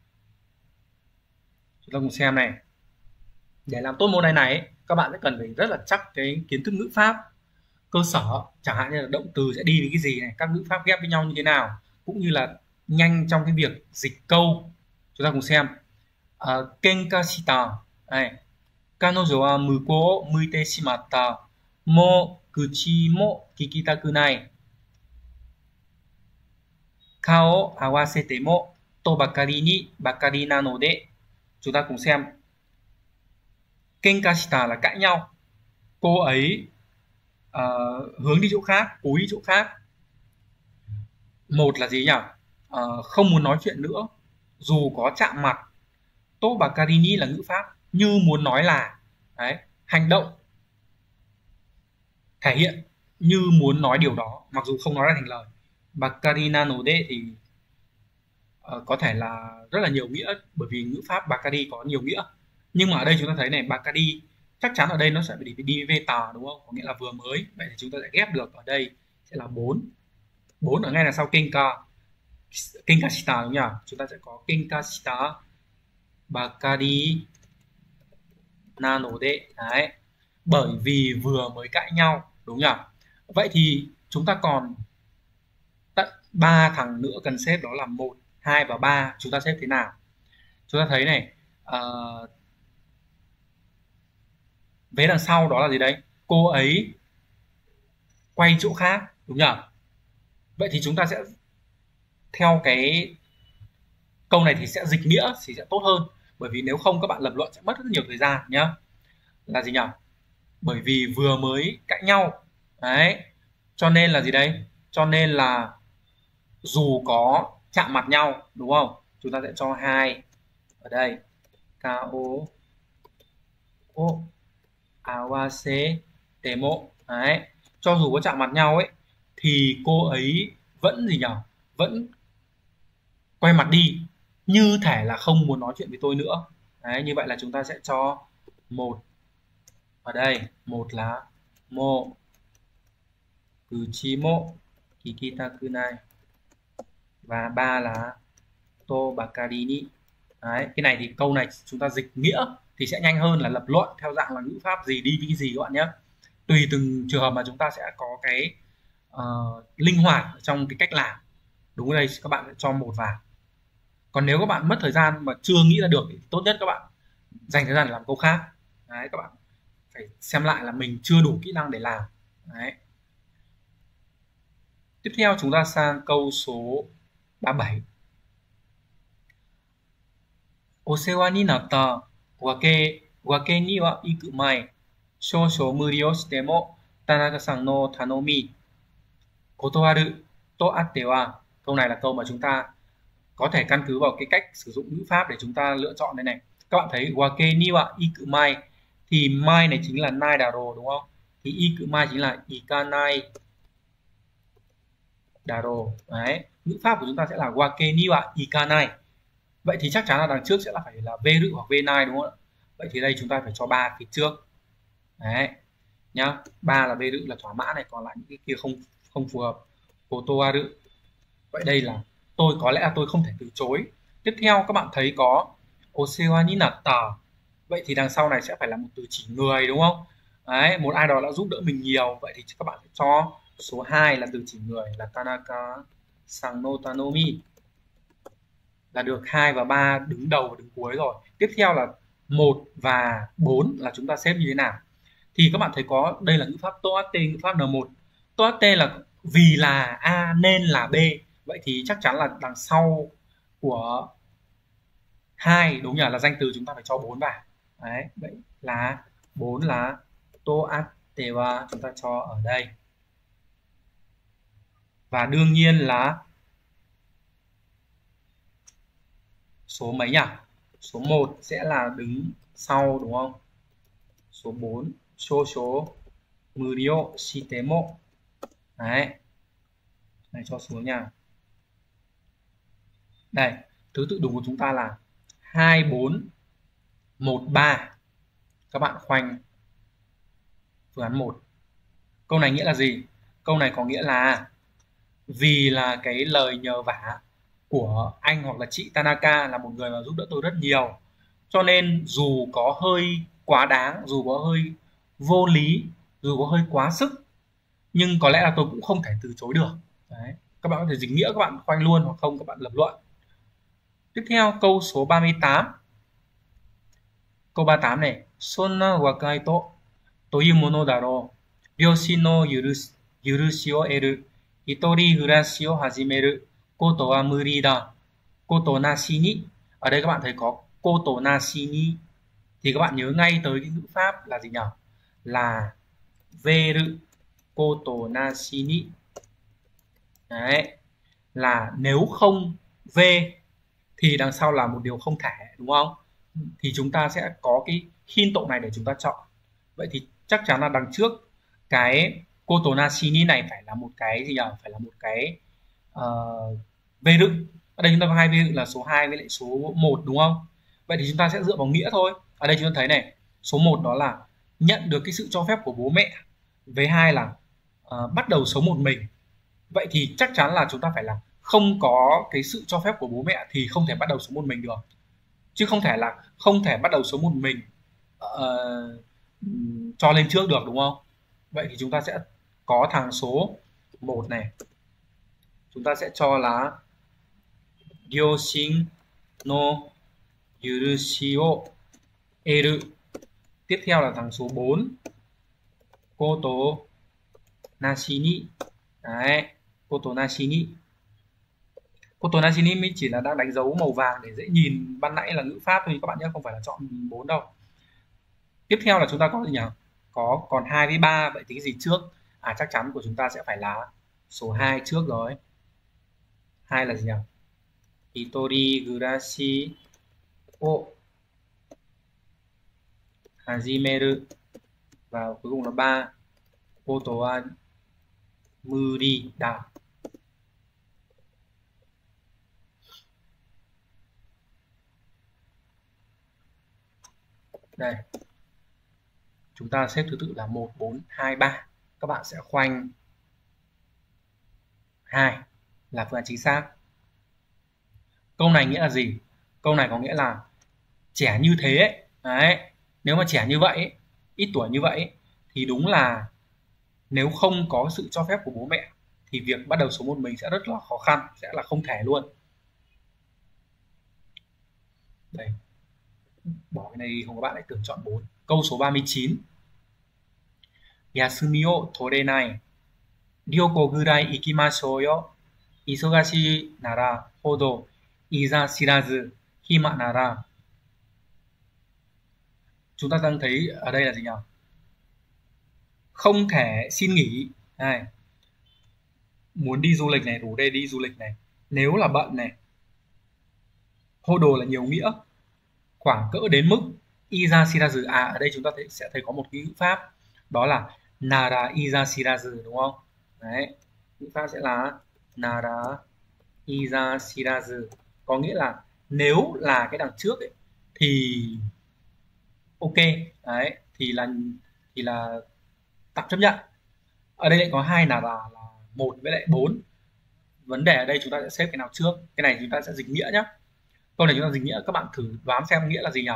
Chúng ta cùng xem này. Để làm tốt môn này ấy, các bạn sẽ cần phải rất là chắc cái kiến thức ngữ pháp cơ sở, chẳng hạn như là động từ sẽ đi với cái gì này, các ngữ pháp ghép với nhau như thế nào, cũng như là nhanh trong cái việc dịch câu. Chúng ta cùng xem. uh, Kenkashita này, Kanojo wa mukou o muite shimatta, mo kuchi mo kikitaku nai, kao awasete mo to bakari ni bakari nanode. Chúng ta cùng xem. Kenkashita là cãi nhau, cô ấy uh, hướng đi chỗ khác, cố đi chỗ khác. Một là gì nhỉ? Uh, không muốn nói chuyện nữa, dù có chạm mặt. To bakari ni là ngữ pháp như muốn nói là, đấy, hành động thể hiện như muốn nói điều đó mặc dù không nói ra thành lời. Bakari na no de thì uh, có thể là rất là nhiều nghĩa, bởi vì ngữ pháp bakari có nhiều nghĩa. Nhưng mà ở đây chúng ta thấy này, bakari chắc chắn ở đây nó sẽ đi đi về tà, đúng không? Có nghĩa là vừa mới. Vậy thì chúng ta sẽ ghép được ở đây sẽ là bốn. bốn ở ngay là sau kenka. Kenka shita đúng nhỉ? Chúng ta sẽ có kenka shita bakari na no de. Đấy. Bởi vì vừa mới cãi nhau, đúng nhỉ? Vậy thì chúng ta còn tận ba thằng nữa cần xếp, đó là một, hai và ba. Chúng ta xếp thế nào? Chúng ta thấy này, uh, vế đằng sau đó là gì đấy? Cô ấy quay chỗ khác, đúng nhỉ? Vậy thì chúng ta sẽ theo cái câu này thì sẽ dịch nghĩa thì sẽ tốt hơn, bởi vì nếu không các bạn lập luận sẽ mất rất nhiều thời gian nhá. Là gì nhỉ? Bởi vì vừa mới cãi nhau, đấy, cho nên là gì đây? Cho nên là dù có chạm mặt nhau, đúng không? Chúng ta sẽ cho hai ở đây. Kao o awase temo. Đấy, cho dù có chạm mặt nhau ấy thì cô ấy vẫn gì nhỉ? Vẫn quay mặt đi, như thể là không muốn nói chuyện với tôi nữa. Đấy, như vậy là chúng ta sẽ cho một ở đây, một là mo kuchi mo kikitaku nai, và ba là to bakari ni. Đấy, cái này thì câu này chúng ta dịch nghĩa thì sẽ nhanh hơn là lập luận theo dạng là ngữ pháp gì đi với cái gì các bạn nhé. Tùy từng trường hợp mà chúng ta sẽ có cái uh, linh hoạt trong cái cách làm. Đúng, ở đây các bạn sẽ cho một vào. Còn nếu các bạn mất thời gian mà chưa nghĩ ra được thì tốt nhất các bạn dành thời gian để làm câu khác. Đấy, các bạn phải xem lại là mình chưa đủ kỹ năng để làm. Đấy. Tiếp theo chúng ta sang câu số ba mươi bảy. お世話になったわけ、わけには行く前、少々無理をしても、田中さんの頼み、断るとあっては, câu này là câu mà chúng ta có thể căn cứ vào cái cách sử dụng ngữ pháp để chúng ta lựa chọn đây này. Các bạn thấy wake ni wa iku mai thì mai này chính là nai daro, đúng không? Thì iku mai chính là ikanai daro. Đấy, ngữ pháp của chúng ta sẽ là wake ni wa ikanai. Vậy thì chắc chắn là đằng trước sẽ là phải là v rự hoặc v nai, đúng không ạ? Vậy thì đây chúng ta phải cho ba phía trước. Đấy nhá, ba là v rự là thỏa mãn này, còn lại những cái kia không không phù hợp. Kotoaru. Vậy đây là tôi, có lẽ là tôi không thể từ chối. Tiếp theo các bạn thấy có osewa ni natta. Vậy thì đằng sau này sẽ phải là một từ chỉ người, đúng không? Đấy, một ai đó đã giúp đỡ mình nhiều. Vậy thì các bạn sẽ cho số hai là từ chỉ người là Tanaka san no tanomi. Là được hai và ba đứng đầu và đứng cuối rồi. Tiếp theo là một và bốn là chúng ta xếp như thế nào? Thì các bạn thấy có đây là ngữ pháp toate, ngữ pháp N một. Toate là vì là A nên là B. Vậy thì chắc chắn là đằng sau của hai, đúng nhỉ, là danh từ chúng ta phải cho bốn vào. Đấy, vậy là bốn là toate wa chúng ta cho ở đây. Và đương nhiên là số mấy nhỉ? Số một sẽ là đứng sau, đúng không? Số bốn shosho murio shitemo. Đấy. Này cho xuống nha. Đây, thứ tự đúng của chúng ta là hai bốn một ba. Các bạn khoanh phương án một. Câu này nghĩa là gì? Câu này có nghĩa là vì là cái lời nhờ vả của anh hoặc là chị Tanaka là một người mà giúp đỡ tôi rất nhiều, cho nên dù có hơi quá đáng, dù có hơi vô lý, dù có hơi quá sức, nhưng có lẽ là tôi cũng không thể từ chối được. Đấy. Các bạn có thể dịch nghĩa, các bạn khoanh luôn, hoặc không các bạn lập luận. Tiếp theo câu số ba mươi tám. Câu ba mươi tám này, Sonna wakai to toiu mono daro. Ryoshin no yurushi o eru. Hitori gurashi o hajimeru. Koto wa muri da. Koto nashi ni. Ở đây các bạn thấy có koto nashi ni. Thì các bạn nhớ ngay tới cái ngữ pháp là gì nhỉ? Là veru koto nashi ni. Đấy. Là nếu không V thì đằng sau là một điều không thể, đúng không? Thì chúng ta sẽ có cái hinto này để chúng ta chọn. Vậy thì chắc chắn là đằng trước cái koto nashini này phải là một cái gì nhỉ? Phải là một cái uh, vê đựng. Ở đây chúng ta có hai vê đựng là số hai với lại số một, đúng không? Vậy thì chúng ta sẽ dựa vào nghĩa thôi. Ở đây chúng ta thấy này, số một đó là nhận được cái sự cho phép của bố mẹ, với hai là uh, bắt đầu sống một mình. Vậy thì chắc chắn là chúng ta phải là không có cái sự cho phép của bố mẹ thì không thể bắt đầu sống một mình được, chứ không thể là không thể bắt đầu sống một mình uh, cho lên trước được, đúng không? Vậy thì chúng ta sẽ có thằng số một này, chúng ta sẽ cho là Gyoshin no yurushi o eru. Tiếp theo là thằng số bốn, koto nashini. Đấy, koto nashini. Koto nashini mới chỉ là đang đánh dấu màu vàng để dễ nhìn, ban nãy là ngữ pháp thôi các bạn nhé, không phải là chọn bốn đâu. Tiếp theo là chúng ta có gì nhỉ? Có còn hai với ba, vậy thì cái gì trước? À, chắc chắn của chúng ta sẽ phải là số hai trước rồi. Hai là gì nhỉ? Hitori gurashi o hajimeru. Và cuối cùng là ba, koto wa muri da. Đây, chúng ta xếp thứ tự là một, bốn, hai, ba. Các bạn sẽ khoanh hai là phương án chính xác. Câu này nghĩa là gì? Câu này có nghĩa là trẻ như thế ấy, đấy, nếu mà trẻ như vậy ấy, ít tuổi như vậy ấy, thì đúng là nếu không có sự cho phép của bố mẹ thì việc bắt đầu sống một mình sẽ rất là khó khăn, sẽ là không thể luôn. Đây, bỏ cái này đi, không có bạn lại tưởng chọn bốn. Câu số ba mươi chín. Yasumi o torenai. Ryoko gurai ikimashou yo. Isogashi nara hodo iza shirazu hima nara. Chúng ta đang thấy ở đây là gì nhỉ? Không thể xin nghỉ. Này, muốn đi du lịch này, rủ đây đi du lịch này, nếu là bận này. Hodo là nhiều nghĩa, khoảng cỡ đến mức. Iza shirazu, à ở đây chúng ta thấy, sẽ thấy có một cái ngữ pháp, đó là nara iza shirazu, đúng không? Đấy, ngữ pháp sẽ là nara iza shirazu, có nghĩa là nếu là cái đằng trước ấy, thì ok, đấy, thì là thì là tạm chấp nhận. Ở đây lại có hai nara là một với lại bốn. Vấn đề ở đây chúng ta sẽ xếp cái nào trước? Cái này chúng ta sẽ dịch nghĩa nhé. Câu này chúng ta dịch nghĩa, các bạn thử đoán xem nghĩa là gì nhỉ?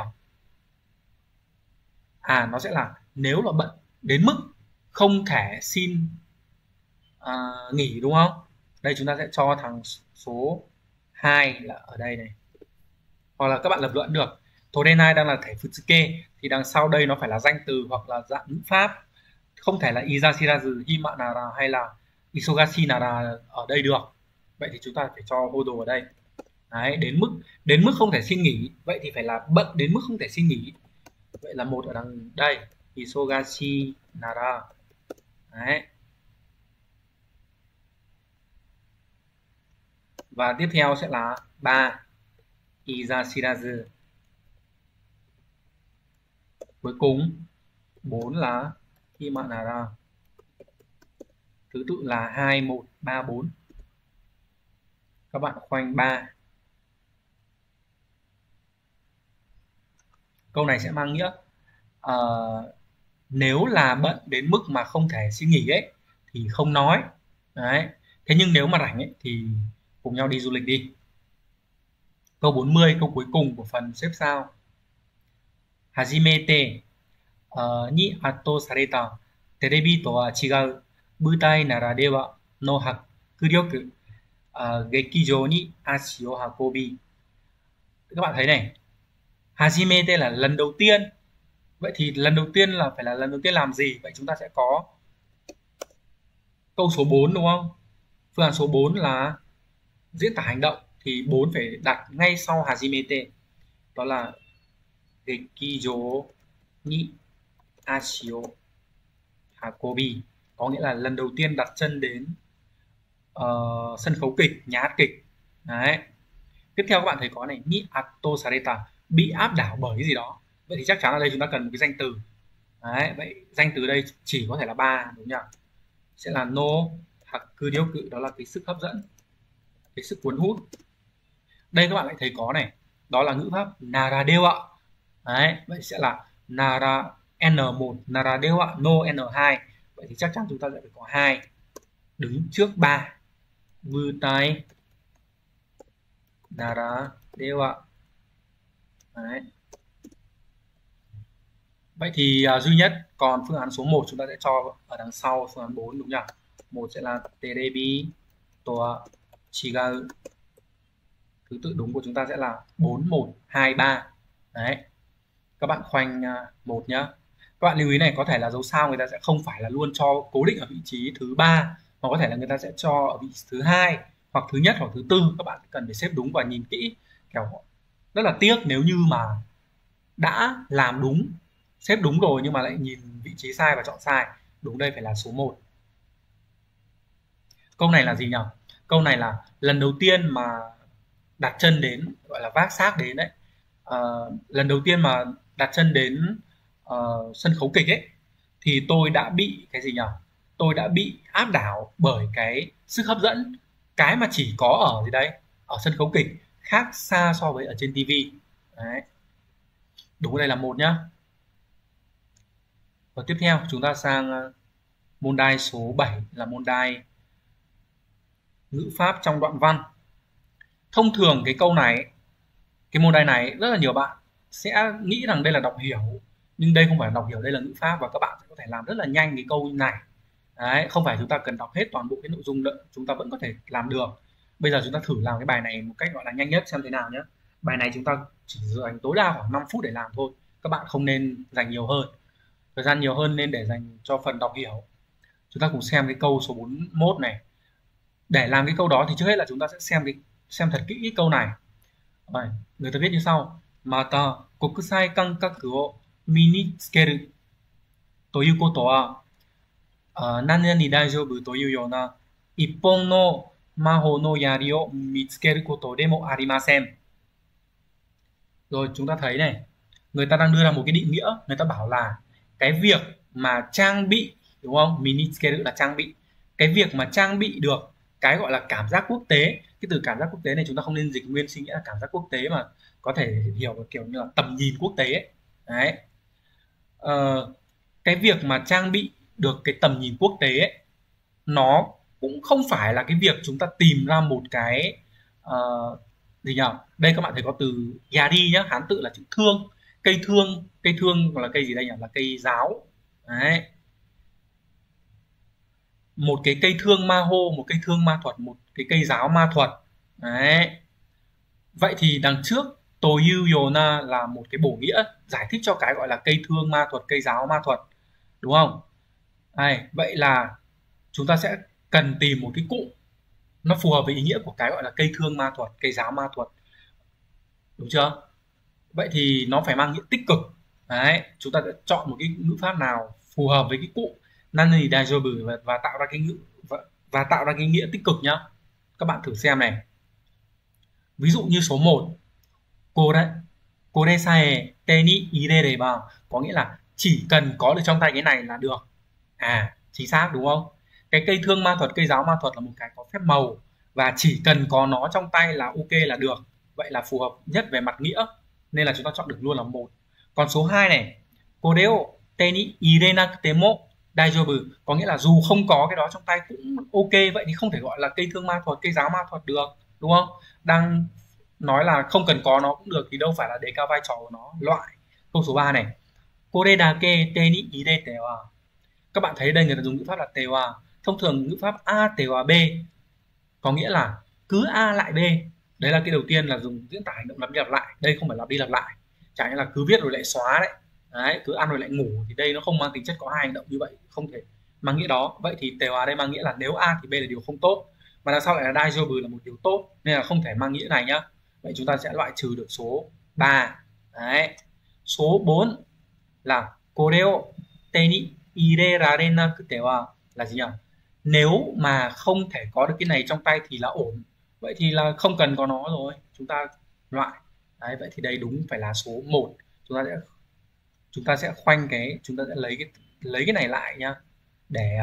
À, nó sẽ là nếu là bận đến mức không thể xin à, nghỉ, đúng không? Đây chúng ta sẽ cho thằng số hai là ở đây này. Hoặc là các bạn lập luận được. Torenai đang là thể Futsuke thì đằng sau đây nó phải là danh từ hoặc là dạng ngữ pháp. Không thể là Iza shirazu hima nara hay là Isogashi nara ở đây được. Vậy thì chúng ta phải cho Hodo ở đây. Đấy, đến mức đến mức không thể xin nghỉ, vậy thì phải là bận đến mức không thể xin nghỉ. Vậy là một ở đằng đây, Isogashi nara. Đấy. Và tiếp theo sẽ là ba, iza shirazu. Cuối cùng bốn là hima nara. Thứ tự là hai, một, ba, bốn. Các bạn khoanh ba. Câu này sẽ mang nghĩa uh, nếu là bận đến mức mà không thể xin nghỉ ấy thì không nói. Đấy. Thế nhưng nếu mà rảnh ấy thì cùng nhau đi du lịch đi. Câu bốn mươi, câu cuối cùng của phần xếp sao. Hajimete uh, ni atto sareta terebi to wa chigau butai naradewa no hakuryoku uh, gekijou ni ashi o hakobi. Các bạn thấy này, Hajimete là lần đầu tiên. Vậy thì lần đầu tiên là phải là lần đầu tiên làm gì? Vậy chúng ta sẽ có câu số bốn, đúng không? Phương án số bốn là diễn tả hành động thì bốn phải đặt ngay sau Hajimete. Đó là Gekijou ni ashi o hakobi, có nghĩa là lần đầu tiên đặt chân đến uh, sân khấu kịch, nhà hát kịch. Đấy. Tiếp theo các bạn thấy có này, ni atto sareta, bị áp đảo bởi cái gì đó. Vậy thì chắc chắn là đây chúng ta cần một cái danh từ. Đấy, vậy danh từ đây chỉ có thể là ba, đúng nhỉ? Sẽ là no hoặc cứ điếu cự, đó là cái sức hấp dẫn, cái sức cuốn hút. Đây các bạn lại thấy có này, đó là ngữ pháp naradewa. Đấy, vậy sẽ là nara n một, naradewa no n hai. Vậy thì chắc chắn chúng ta sẽ phải có hai đứng trước ba. Mutai naradewa. Đấy. Vậy thì uh, duy nhất còn phương án số một chúng ta sẽ cho ở đằng sau phương án bốn, đúng nhỉ? Một sẽ là terebi to chigau. Thứ tự đúng của chúng ta sẽ là bốn một hai ba. Đấy. Các bạn khoanh uh, một nhá. Các bạn lưu ý này, có thể là dấu sao người ta sẽ không phải là luôn cho cố định ở vị trí thứ ba, mà có thể là người ta sẽ cho ở vị trí thứ hai hoặc thứ nhất hoặc thứ tư. Các bạn cần phải xếp đúng và nhìn kỹ, kiểu rất là tiếc nếu như mà đã làm đúng, xếp đúng rồi nhưng mà lại nhìn vị trí sai và chọn sai. Đúng đây phải là số một. Câu này là gì nhỉ? Câu này là lần đầu tiên mà đặt chân đến, gọi là vác xác đến đấy, uh, lần đầu tiên mà đặt chân đến uh, sân khấu kịch ấy, thì tôi đã bị cái gì nhỉ? Tôi đã bị áp đảo bởi cái sức hấp dẫn, cái mà chỉ có ở gì đấy, ở sân khấu kịch, khác xa so với ở trên tivi. Đấy. Đúng, đây là một nhá. Và tiếp theo chúng ta sang môn đai số bảy là môn đai ngữ pháp trong đoạn văn. Thông thường cái câu này, cái môn đai này rất là nhiều bạn sẽ nghĩ rằng đây là đọc hiểu, nhưng đây không phải là đọc hiểu, đây là ngữ pháp và các bạn sẽ có thể làm rất là nhanh cái câu này. Đấy, không phải chúng ta cần đọc hết toàn bộ cái nội dung nữa, chúng ta vẫn có thể làm được. Bây giờ chúng ta thử làm cái bài này một cách gọi là nhanh nhất xem thế nào nhé. Bài này chúng ta chỉ dành tối đa khoảng năm phút để làm thôi. Các bạn không nên dành nhiều hơn. Thời gian nhiều hơn nên để dành cho phần đọc hiểu. Chúng ta cùng xem cái câu số bốn mươi mốt này. Để làm cái câu đó thì trước hết là chúng ta sẽ xem cái xem thật kỹ cái câu này. Rồi, người ta viết như sau: Mata kokusai kankaku o minitsukeru toiu koto wa nani nani daijoubu toiu yona ippon no mahou no yari o mitsukeru koto de mo arimasen. Rồi chúng ta thấy này, người ta đang đưa ra một cái định nghĩa, người ta bảo là cái việc mà trang bị, đúng không? Minitsukeru là trang bị. Cái việc mà trang bị được cái gọi là cảm giác quốc tế. Cái từ cảm giác quốc tế này chúng ta không nên dịch nguyên sinh nghĩa là cảm giác quốc tế, mà có thể hiểu kiểu như là tầm nhìn quốc tế ấy. Đấy. Ờ, cái việc mà trang bị được cái tầm nhìn quốc tế ấy, nó cũng không phải là cái việc chúng ta tìm ra một cái uh, gì nhỉ? Đây các bạn thấy có từ yari nhá, Hán tự là chữ thương, cây thương, cây thương gọi là cây gì đây nhỉ? Là cây giáo. Đấy. Một cái cây thương ma hô, một cây thương ma thuật, một cái cây giáo ma thuật. Đấy. Vậy thì đằng trước toyu yona là một cái bổ nghĩa giải thích cho cái gọi là cây thương ma thuật, cây giáo ma thuật, đúng không? Đây, vậy là chúng ta sẽ cần tìm một cái cụm nó phù hợp với ý nghĩa của cái gọi là cây thương ma thuật, cây giáo ma thuật, đúng chưa? Vậy thì nó phải mang nghĩa tích cực. Đấy, chúng ta sẽ chọn một cái ngữ pháp nào phù hợp với cái cụm nani daijoubu và, và tạo ra cái ngữ và, và tạo ra cái nghĩa tích cực nhá. Các bạn thử xem này. Ví dụ như số một, kore kore sae te ni irereba, có nghĩa là chỉ cần có được trong tay cái này là được. À, chính xác đúng không? Cái cây thương ma thuật, cây giáo ma thuật là một cái có phép màu và chỉ cần có nó trong tay là ok là được. Vậy là phù hợp nhất về mặt nghĩa nên là chúng ta chọn được luôn là một. Còn số hai này, koreo te ni irenakute mo daijoubu, có nghĩa là dù không có cái đó trong tay cũng ok, vậy thì không thể gọi là cây thương ma thuật, cây giáo ma thuật được, đúng không? Đang nói là không cần có nó cũng được thì đâu phải là đề cao vai trò của nó. Loại. Câu số ba này, kore dake te ni irete wa. Các bạn thấy đây người ta dùng ngữ pháp là te wa. Thông thường ngữ pháp A te wa B có nghĩa là cứ A lại B. Đấy là cái đầu tiên là dùng diễn tả hành động lặp đi lặp lại. Đây không phải lặp đi lặp lại. Chẳng như là cứ viết rồi lại xóa đấy. Đấy, cứ ăn rồi lại ngủ thì đây nó không mang tính chất có hai hành động như vậy, không thể mang nghĩa đó. Vậy thì te wa đây mang nghĩa là nếu A thì B là điều không tốt, mà đằng sau lại là daijoubu là một điều tốt nên là không thể mang nghĩa này nhá. Vậy chúng ta sẽ loại trừ được số ba. Đấy. Số bốn là koreo te ni irerarenakute wa là gì nhỉ? Nếu mà không thể có được cái này trong tay thì là ổn. Vậy thì là không cần có nó rồi, chúng ta loại. Đấy, vậy thì đây đúng phải là số một. Chúng ta sẽ chúng ta sẽ khoanh cái chúng ta sẽ lấy cái lấy cái này lại nhá, để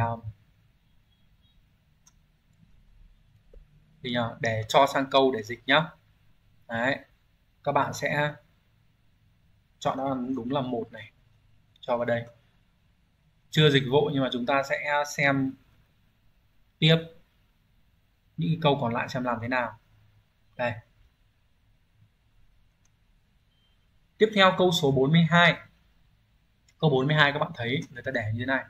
thì để cho sang câu để dịch nhá. Đấy, các bạn sẽ chọn nó đúng là một này, cho vào đây. Chưa dịch vội nhưng mà chúng ta sẽ xem tiếp những câu còn lại xem làm thế nào. Đây. Tiếp theo câu số bốn mươi hai. Câu bốn mươi hai các bạn thấy người ta để như thế này.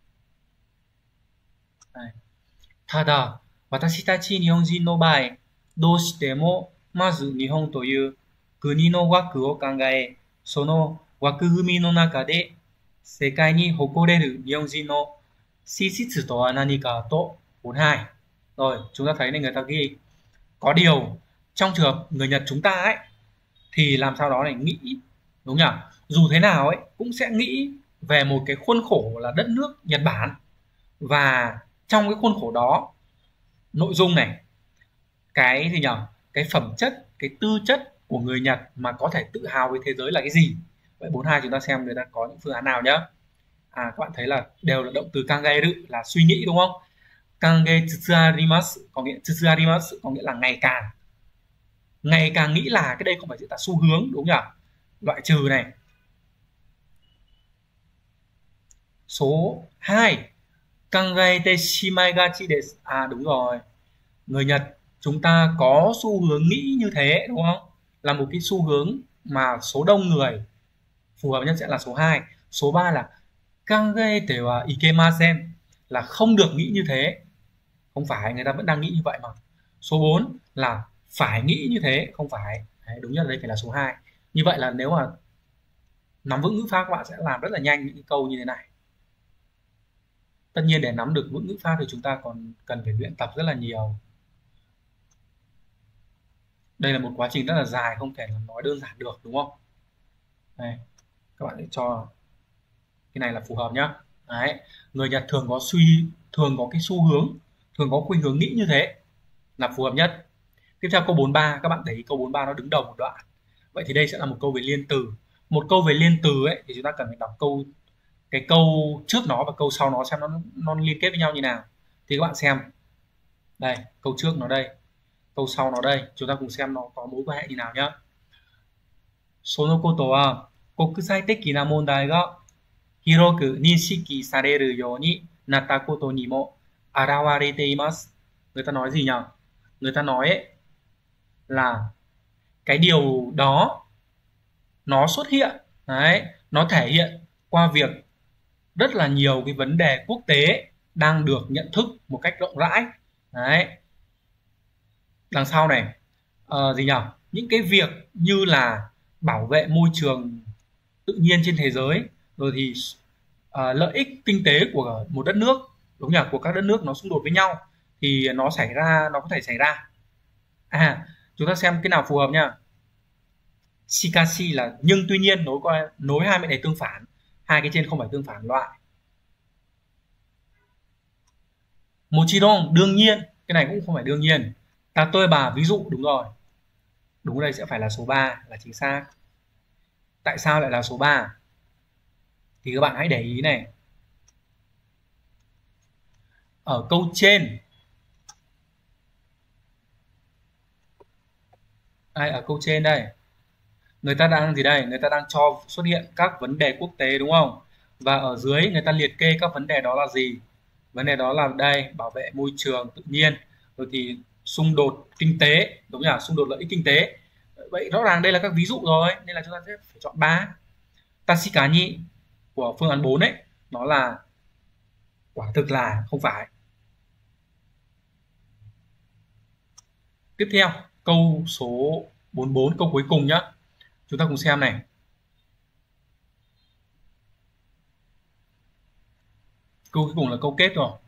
Đây. Tada, watashi tachi nihonjin no bae, doushite mo mazu Nihon toいう国の枠を考え、その枠組みの中で世界に誇れる日本人の資質とは何かとbốn mươi hai. Rồi, chúng ta thấy này người ta ghi có điều trong trường hợp người Nhật chúng ta ấy thì làm sao đó này nghĩ đúng nhỉ? Dù thế nào ấy cũng sẽ nghĩ về một cái khuôn khổ là đất nước Nhật Bản, và trong cái khuôn khổ đó nội dung này, cái gì nhỉ? Cái phẩm chất, cái tư chất của người Nhật mà có thể tự hào với thế giới là cái gì? Vậy bốn mươi hai chúng ta xem người ta có những phương án nào nhá. À, các bạn thấy là đều là động từ kangeru là suy nghĩ đúng không? Kange tsutsu có nghĩa tsutsu có nghĩa là ngày càng. Ngày càng nghĩ là, cái đây không phải diễn tả xu hướng đúng nhỉ? Loại trừ này. Số hai. Kangaete shimaigachi desu. À đúng rồi. Người Nhật chúng ta có xu hướng nghĩ như thế đúng không? Là một cái xu hướng mà số đông người phù hợp nhất sẽ là số hai. Số ba là kangaete wa ikemasen, là không được nghĩ như thế. Không phải, người ta vẫn đang nghĩ như vậy mà. Số bốn là phải nghĩ như thế, không phải. Đấy, đúng nhất là đây phải là số hai. Như vậy là nếu mà nắm vững ngữ pháp các bạn sẽ làm rất là nhanh những câu như thế này. Tất nhiên để nắm được vững ngữ pháp thì chúng ta còn cần phải luyện tập rất là nhiều. Đây là một quá trình rất là dài, không thể nói đơn giản được đúng không? Đây, các bạn sẽ cho cái này là phù hợp nhá. Đấy, người Nhật thường có suy thường có cái xu hướng, thường có khuynh hướng nghĩ như thế là phù hợp nhất. Tiếp theo câu bốn mươi ba, các bạn thấy câu bốn mươi ba nó đứng đầu một đoạn. Vậy thì đây sẽ là một câu về liên từ. Một câu về liên từ ấy thì chúng ta cần phải đọc câu cái câu trước nó và câu sau nó xem nó nó liên kết với nhau như nào. Thì các bạn xem. Đây, câu trước nó đây, câu sau nó đây, chúng ta cùng xem nó có mối quan hệ như nào nhá. そのことは国際的な問題が広く認識されるようになったことにも現れています. Người ta nói gì nhỉ? Người ta nói ấy, là cái điều đó nó xuất hiện, đấy, nó thể hiện qua việc rất là nhiều cái vấn đề quốc tế đang được nhận thức một cách rộng rãi. Đấy. Đằng sau này uh, gì nhỉ? Những cái việc như là bảo vệ môi trường tự nhiên trên thế giới, rồi thì uh, lợi ích kinh tế của một đất nước, đúng nhỉ? Của các đất nước nó xung đột với nhau thì nó xảy ra, nó có thể xảy ra. À, chúng ta xem cái nào phù hợp nhá. Shikashi là nhưng tuy nhiên, nối qua nối hai mệnh đề tương phản, hai cái trên không phải tương phản loại. Mochiron đương nhiên, cái này cũng không phải đương nhiên. Ta tôi bà ví dụ, đúng rồi. Đúng, đây sẽ phải là số ba là chính xác. Tại sao lại là số ba? Thì các bạn hãy để ý này. Ở câu trên, đây, ở câu trên đây, người ta đang gì đây? Người ta đang cho xuất hiện các vấn đề quốc tế đúng không? Và ở dưới người ta liệt kê các vấn đề đó là gì? Vấn đề đó là đây, bảo vệ môi trường tự nhiên, rồi thì xung đột kinh tế, đúng nhỉ? Xung đột lợi ích kinh tế. Vậy rõ ràng đây là các ví dụ rồi, nên là chúng ta sẽ phải chọn ba. Tashikani của phương án bốn ấy, nó là quả thực là không phải. Tiếp theo, câu số bốn mươi bốn, câu cuối cùng nhá. Chúng ta cùng xem này. Câu cuối cùng là câu kết rồi.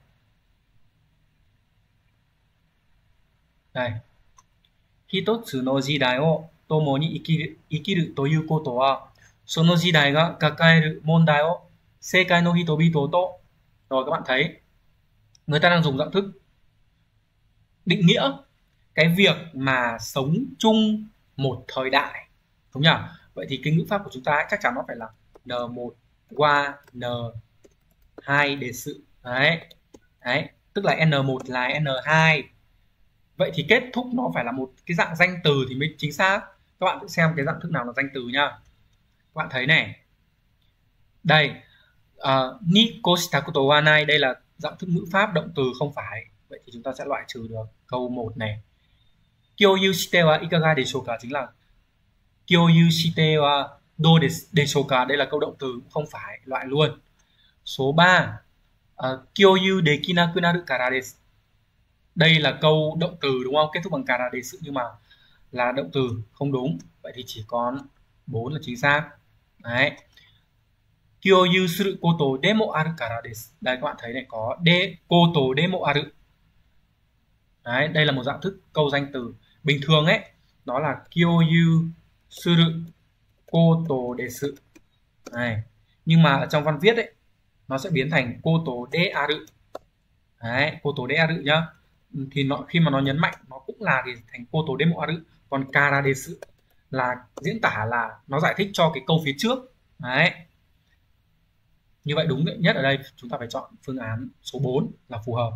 Đây. Hitotsu no jidai o tomo ni ikiru, ikiru toいうことは、その時代が抱える問題を世界の人々と. Rồi các bạn thấy, người ta đang dùng dạng thức định nghĩa. cái việc mà sống chung một thời đại, đúng nhỉ? Vậy thì cái ngữ pháp của chúng ta ấy, chắc chắn nó phải là N một qua N hai đề sự. Đấy. Đấy, tức là N một là N hai. Vậy thì kết thúc nó phải là một cái dạng danh từ thì mới chính xác. Các bạn thử xem cái dạng thức nào là danh từ nhá. Các bạn thấy này. Đây, uh, ni koshita koto wa nai, đây là dạng thức ngữ pháp động từ không phải. Vậy thì chúng ta sẽ loại trừ được câu một này. Kyoyu shite wa ikaga deshou ka chính là kyoyu shite wa dou deshou ka, đây là câu động từ không phải, loại luôn. Số ba, uh, kyoyu dekinaku naru kara desu. Đây là câu động từ đúng không? Kết thúc bằng kara desu nhưng mà là động từ, không đúng. Vậy thì chỉ còn bốn là chính xác. Đấy. Kyoyu suru koto demo aru kara desu. Đây các bạn thấy này, có de koto demo aru. Đấy, đây là một dạng thức câu danh từ. Bình thường ấy, nó là kyoyu suru koto desu. Này. Nhưng mà ở trong văn viết ấy, nó sẽ biến thành koto de aru. Đấy, koto de aru nhá. Thì nó khi mà nó nhấn mạnh nó cũng là thì thành koto demo aru. Còn kara desu là diễn tả là nó giải thích cho cái câu phía trước. Đấy. Như vậy đúng nhất ở đây chúng ta phải chọn phương án số bốn là phù hợp.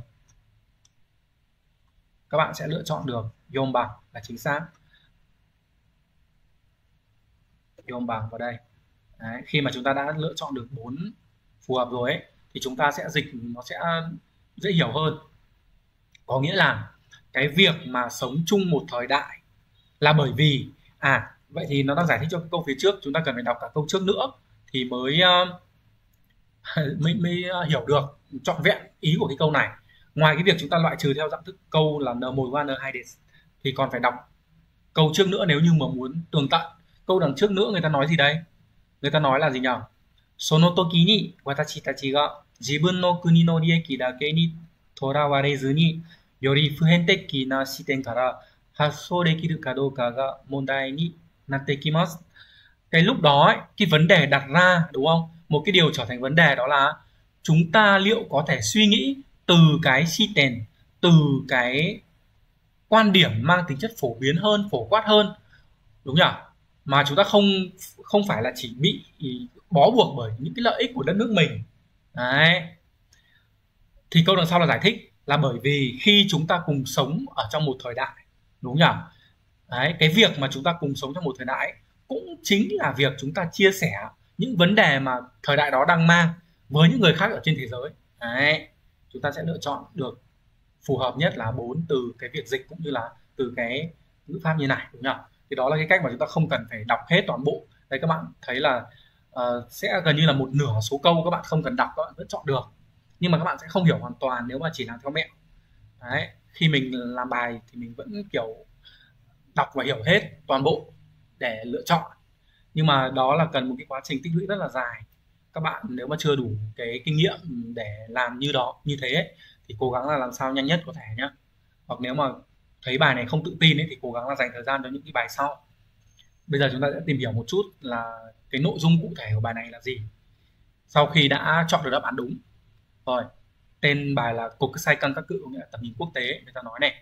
Các bạn sẽ lựa chọn được yom bằng là chính xác. Yom bằng vào đây. Đấy, khi mà chúng ta đã lựa chọn được bốn phù hợp rồi ấy, thì chúng ta sẽ dịch nó sẽ dễ hiểu hơn. Có nghĩa là cái việc mà sống chung một thời đại là bởi vì à vậy thì nó đang giải thích cho cái câu phía trước, chúng ta cần phải đọc cả câu trước nữa thì mới uh, mới, mới hiểu được trọn vẹn ý của cái câu này. Ngoài cái việc chúng ta loại trừ theo dạng thức câu là N một qua N hai desu thì còn phải đọc câu trước nữa nếu như mà muốn tường tận. Câu đằng trước nữa người ta nói gì đây? Người ta nói là gì nhỉ? Sono toki ni watashi tachi ga jibun no kuni no rieki dake ni torawarezu ni yori fuhenteki na shiten kara hassou dekiru ka douka ga mondai ni natte kimasu. Cái lúc đó ấy, cái vấn đề đặt ra đúng không? Một cái điều trở thành vấn đề đó là chúng ta liệu có thể suy nghĩ từ cái shiten, từ cái quan điểm mang tính chất phổ biến hơn, phổ quát hơn, đúng nhỉ? Mà chúng ta không không phải là chỉ bị bó buộc bởi những cái lợi ích của đất nước mình. Đấy. Thì câu đằng sau là giải thích là bởi vì khi chúng ta cùng sống ở trong một thời đại, đúng nhỉ? Đấy, cái việc mà chúng ta cùng sống trong một thời đại ấy, cũng chính là việc chúng ta chia sẻ những vấn đề mà thời đại đó đang mang với những người khác ở trên thế giới. Đấy. Chúng ta sẽ lựa chọn được phù hợp nhất là bốn từ cái việc dịch cũng như là từ cái ngữ pháp như này, đúng không? Thì đó là cái cách mà chúng ta không cần phải đọc hết toàn bộ. Đây các bạn thấy là uh, sẽ gần như là một nửa số câu các bạn không cần đọc, các bạn vẫn chọn được. Nhưng mà các bạn sẽ không hiểu hoàn toàn nếu mà chỉ làm theo mẹo. Đấy. Khi mình làm bài thì mình vẫn kiểu đọc và hiểu hết toàn bộ để lựa chọn. Nhưng mà đó là cần một cái quá trình tích lũy rất là dài. Các bạn nếu mà chưa đủ cái kinh nghiệm để làm như đó như thế ấy, thì cố gắng là làm sao nhanh nhất có thể nhé. Hoặc nếu mà thấy bài này không tự tin ấy, thì cố gắng là dành thời gian cho những cái bài sau. Bây giờ chúng ta sẽ tìm hiểu một chút là cái nội dung cụ thể của bài này là gì. Sau khi đã chọn được đáp án đúng rồi, tên bài là Kokusai Kankaku, có nghĩa là tầm nhìn quốc tế. Người ta nói này,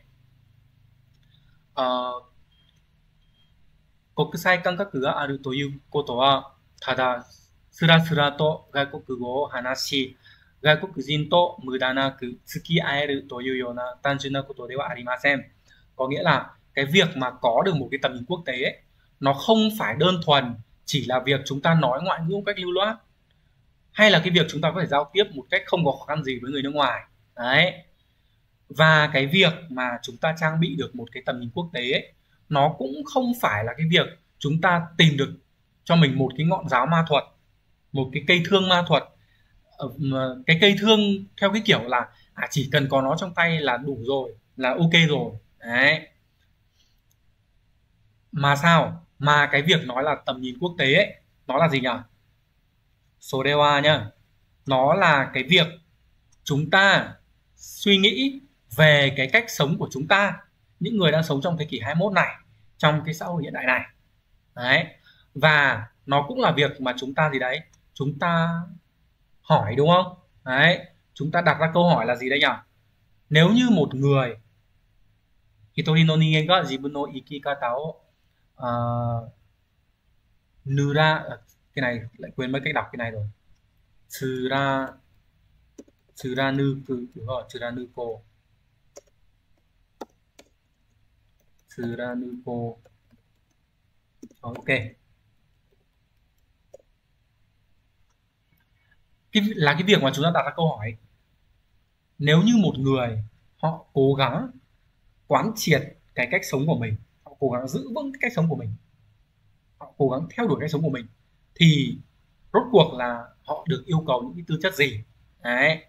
uh, Kokusai Kankaku ga aru toiu koto wa tada surasura to gaikokugo o hanashi gaikokujin to mudanaku tsukiaeru toiu yona tanjun na koto de wa arimasen. Có nghĩa là cái việc mà có được một cái tầm nhìn quốc tế ấy, nó không phải đơn thuần chỉ là việc chúng ta nói ngoại ngữ một cách lưu loát, hay là cái việc chúng ta có thể giao tiếp một cách không có khó khăn gì với người nước ngoài. Đấy. Và cái việc mà chúng ta trang bị được một cái tầm nhìn quốc tế ấy, nó cũng không phải là cái việc chúng ta tìm được cho mình một cái ngọn giáo ma thuật, một cái cây thương ma thuật. Cái cây thương theo cái kiểu là à, chỉ cần có nó trong tay là đủ rồi, là ok rồi. Đấy. Mà sao? Mà cái việc nói là tầm nhìn quốc tế ấy, nó là gì nhỉ? Sorewa nhá. Nó là cái việc chúng ta suy nghĩ về cái cách sống của chúng ta, những người đang sống trong thế kỷ hai mươi mốt này, trong cái xã hội hiện đại này. Đấy. Và nó cũng là việc mà chúng ta gì đấy? Chúng ta hỏi, đúng không? Đấy. Chúng ta đặt ra câu hỏi là gì đây nhỉ? Nếu như một người Hitori no ningen ga jibun no ikikata o uh, nura, cái này lại quên mất cách đọc cái này rồi. Tsura Tsuranuku, đúng rồi, Tsuranuko. Tsuranuko. Ok. Cái là cái việc mà chúng ta đặt ra câu hỏi, nếu như một người họ cố gắng quán triệt cái cách sống của mình, họ cố gắng giữ vững cái cách sống của mình, họ cố gắng theo đuổi cách sống của mình, thì rốt cuộc là họ được yêu cầu những cái tư chất gì. Đấy,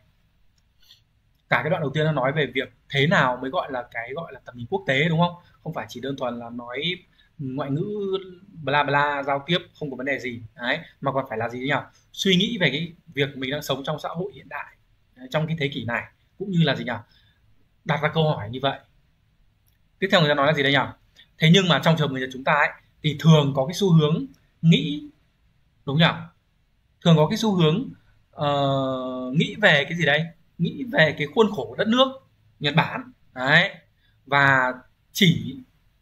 cả cái đoạn đầu tiên nó nói về việc thế nào mới gọi là cái gọi là tầm nhìn quốc tế, đúng không? Không phải chỉ đơn thuần là nói ngoại ngữ bla bla giao tiếp không có vấn đề gì đấy, mà còn phải là gì nhỉ? Suy nghĩ về cái việc mình đang sống trong xã hội hiện đại, trong cái thế kỷ này, cũng như là gì nhỉ? Đặt ra câu hỏi như vậy. Tiếp theo người ta nói là gì đây nhỉ? Thế nhưng mà trong trường người Nhật chúng ta ấy, thì thường có cái xu hướng nghĩ, đúng nhỉ? Thường có cái xu hướng uh, nghĩ về cái gì đây? Nghĩ về cái khuôn khổ của đất nước Nhật Bản đấy, và chỉ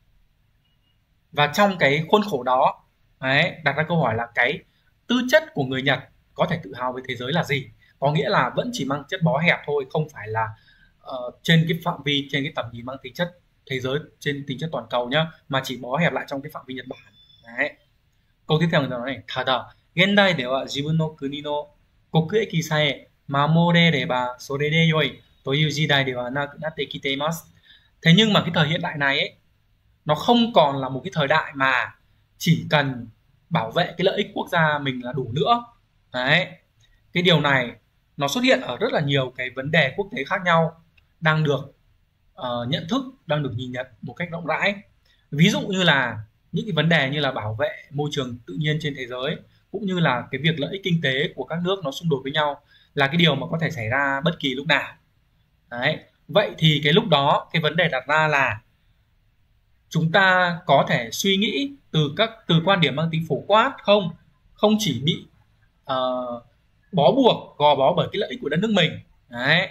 và trong cái khuôn khổ đó đấy, đặt ra câu hỏi là cái tư chất của người Nhật có thể tự hào với thế giới là gì. Có nghĩa là vẫn chỉ mang chất bó hẹp thôi, không phải là uh, trên cái phạm vi, trên cái tầm nhìn mang tính chất thế giới, trên tính chất toàn cầu nhá, mà chỉ bó hẹp lại trong cái phạm vi Nhật Bản đấy. Câu tiếp theo người ta nói này, tada gendai de wa jibun no kuni no kokueki sae mamoreréba sore de yoi toiu jidai de wa natte kiteimasu. Thế nhưng mà cái thời hiện đại này ấy, nó không còn là một cái thời đại mà chỉ cần bảo vệ cái lợi ích quốc gia mình là đủ nữa. Đấy, cái điều này nó xuất hiện ở rất là nhiều cái vấn đề quốc tế khác nhau, đang được uh, nhận thức, đang được nhìn nhận một cách rộng rãi. Ví dụ như là những cái vấn đề như là bảo vệ môi trường tự nhiên trên thế giới, cũng như là cái việc lợi ích kinh tế của các nước nó xung đột với nhau, là cái điều mà có thể xảy ra bất kỳ lúc nào. Đấy, vậy thì cái lúc đó cái vấn đề đặt ra là chúng ta có thể suy nghĩ từ các từ quan điểm mang tính phổ quát không, không chỉ bị uh, bó buộc, gò bó bởi cái lợi ích của đất nước mình. Đấy,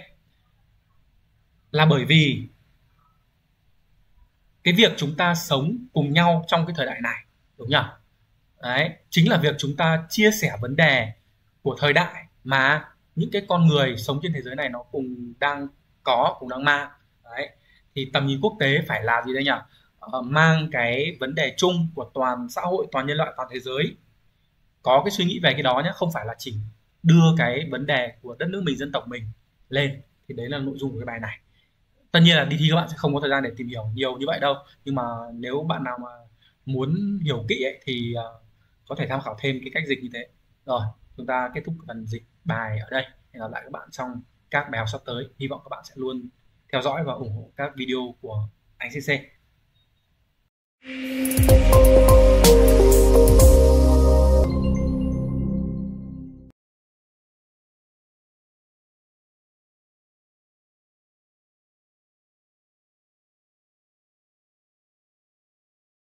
là bởi vì cái việc chúng ta sống cùng nhau trong cái thời đại này, đúng nhỉ? Đấy, chính là việc chúng ta chia sẻ vấn đề của thời đại mà những cái con người sống trên thế giới này nó cùng đang có, cùng đang mang. Đấy, thì tầm nhìn quốc tế phải là gì đây nhỉ? Ờ, mang cái vấn đề chung của toàn xã hội, toàn nhân loại, toàn thế giới, có cái suy nghĩ về cái đó nhé, không phải là chỉ đưa cái vấn đề của đất nước mình, dân tộc mình lên. Thì đấy là nội dung của cái bài này. Tất nhiên là đi thi các bạn sẽ không có thời gian để tìm hiểu nhiều như vậy đâu, nhưng mà nếu bạn nào mà muốn hiểu kỹ ấy, thì uh, có thể tham khảo thêm cái cách dịch như thế. Rồi, chúng ta kết thúc phần dịch bài ở đây. Hẹn gặp lại các bạn trong các bài học sắp tới. Hy vọng các bạn sẽ luôn theo dõi và ủng hộ các video của anh xê xê.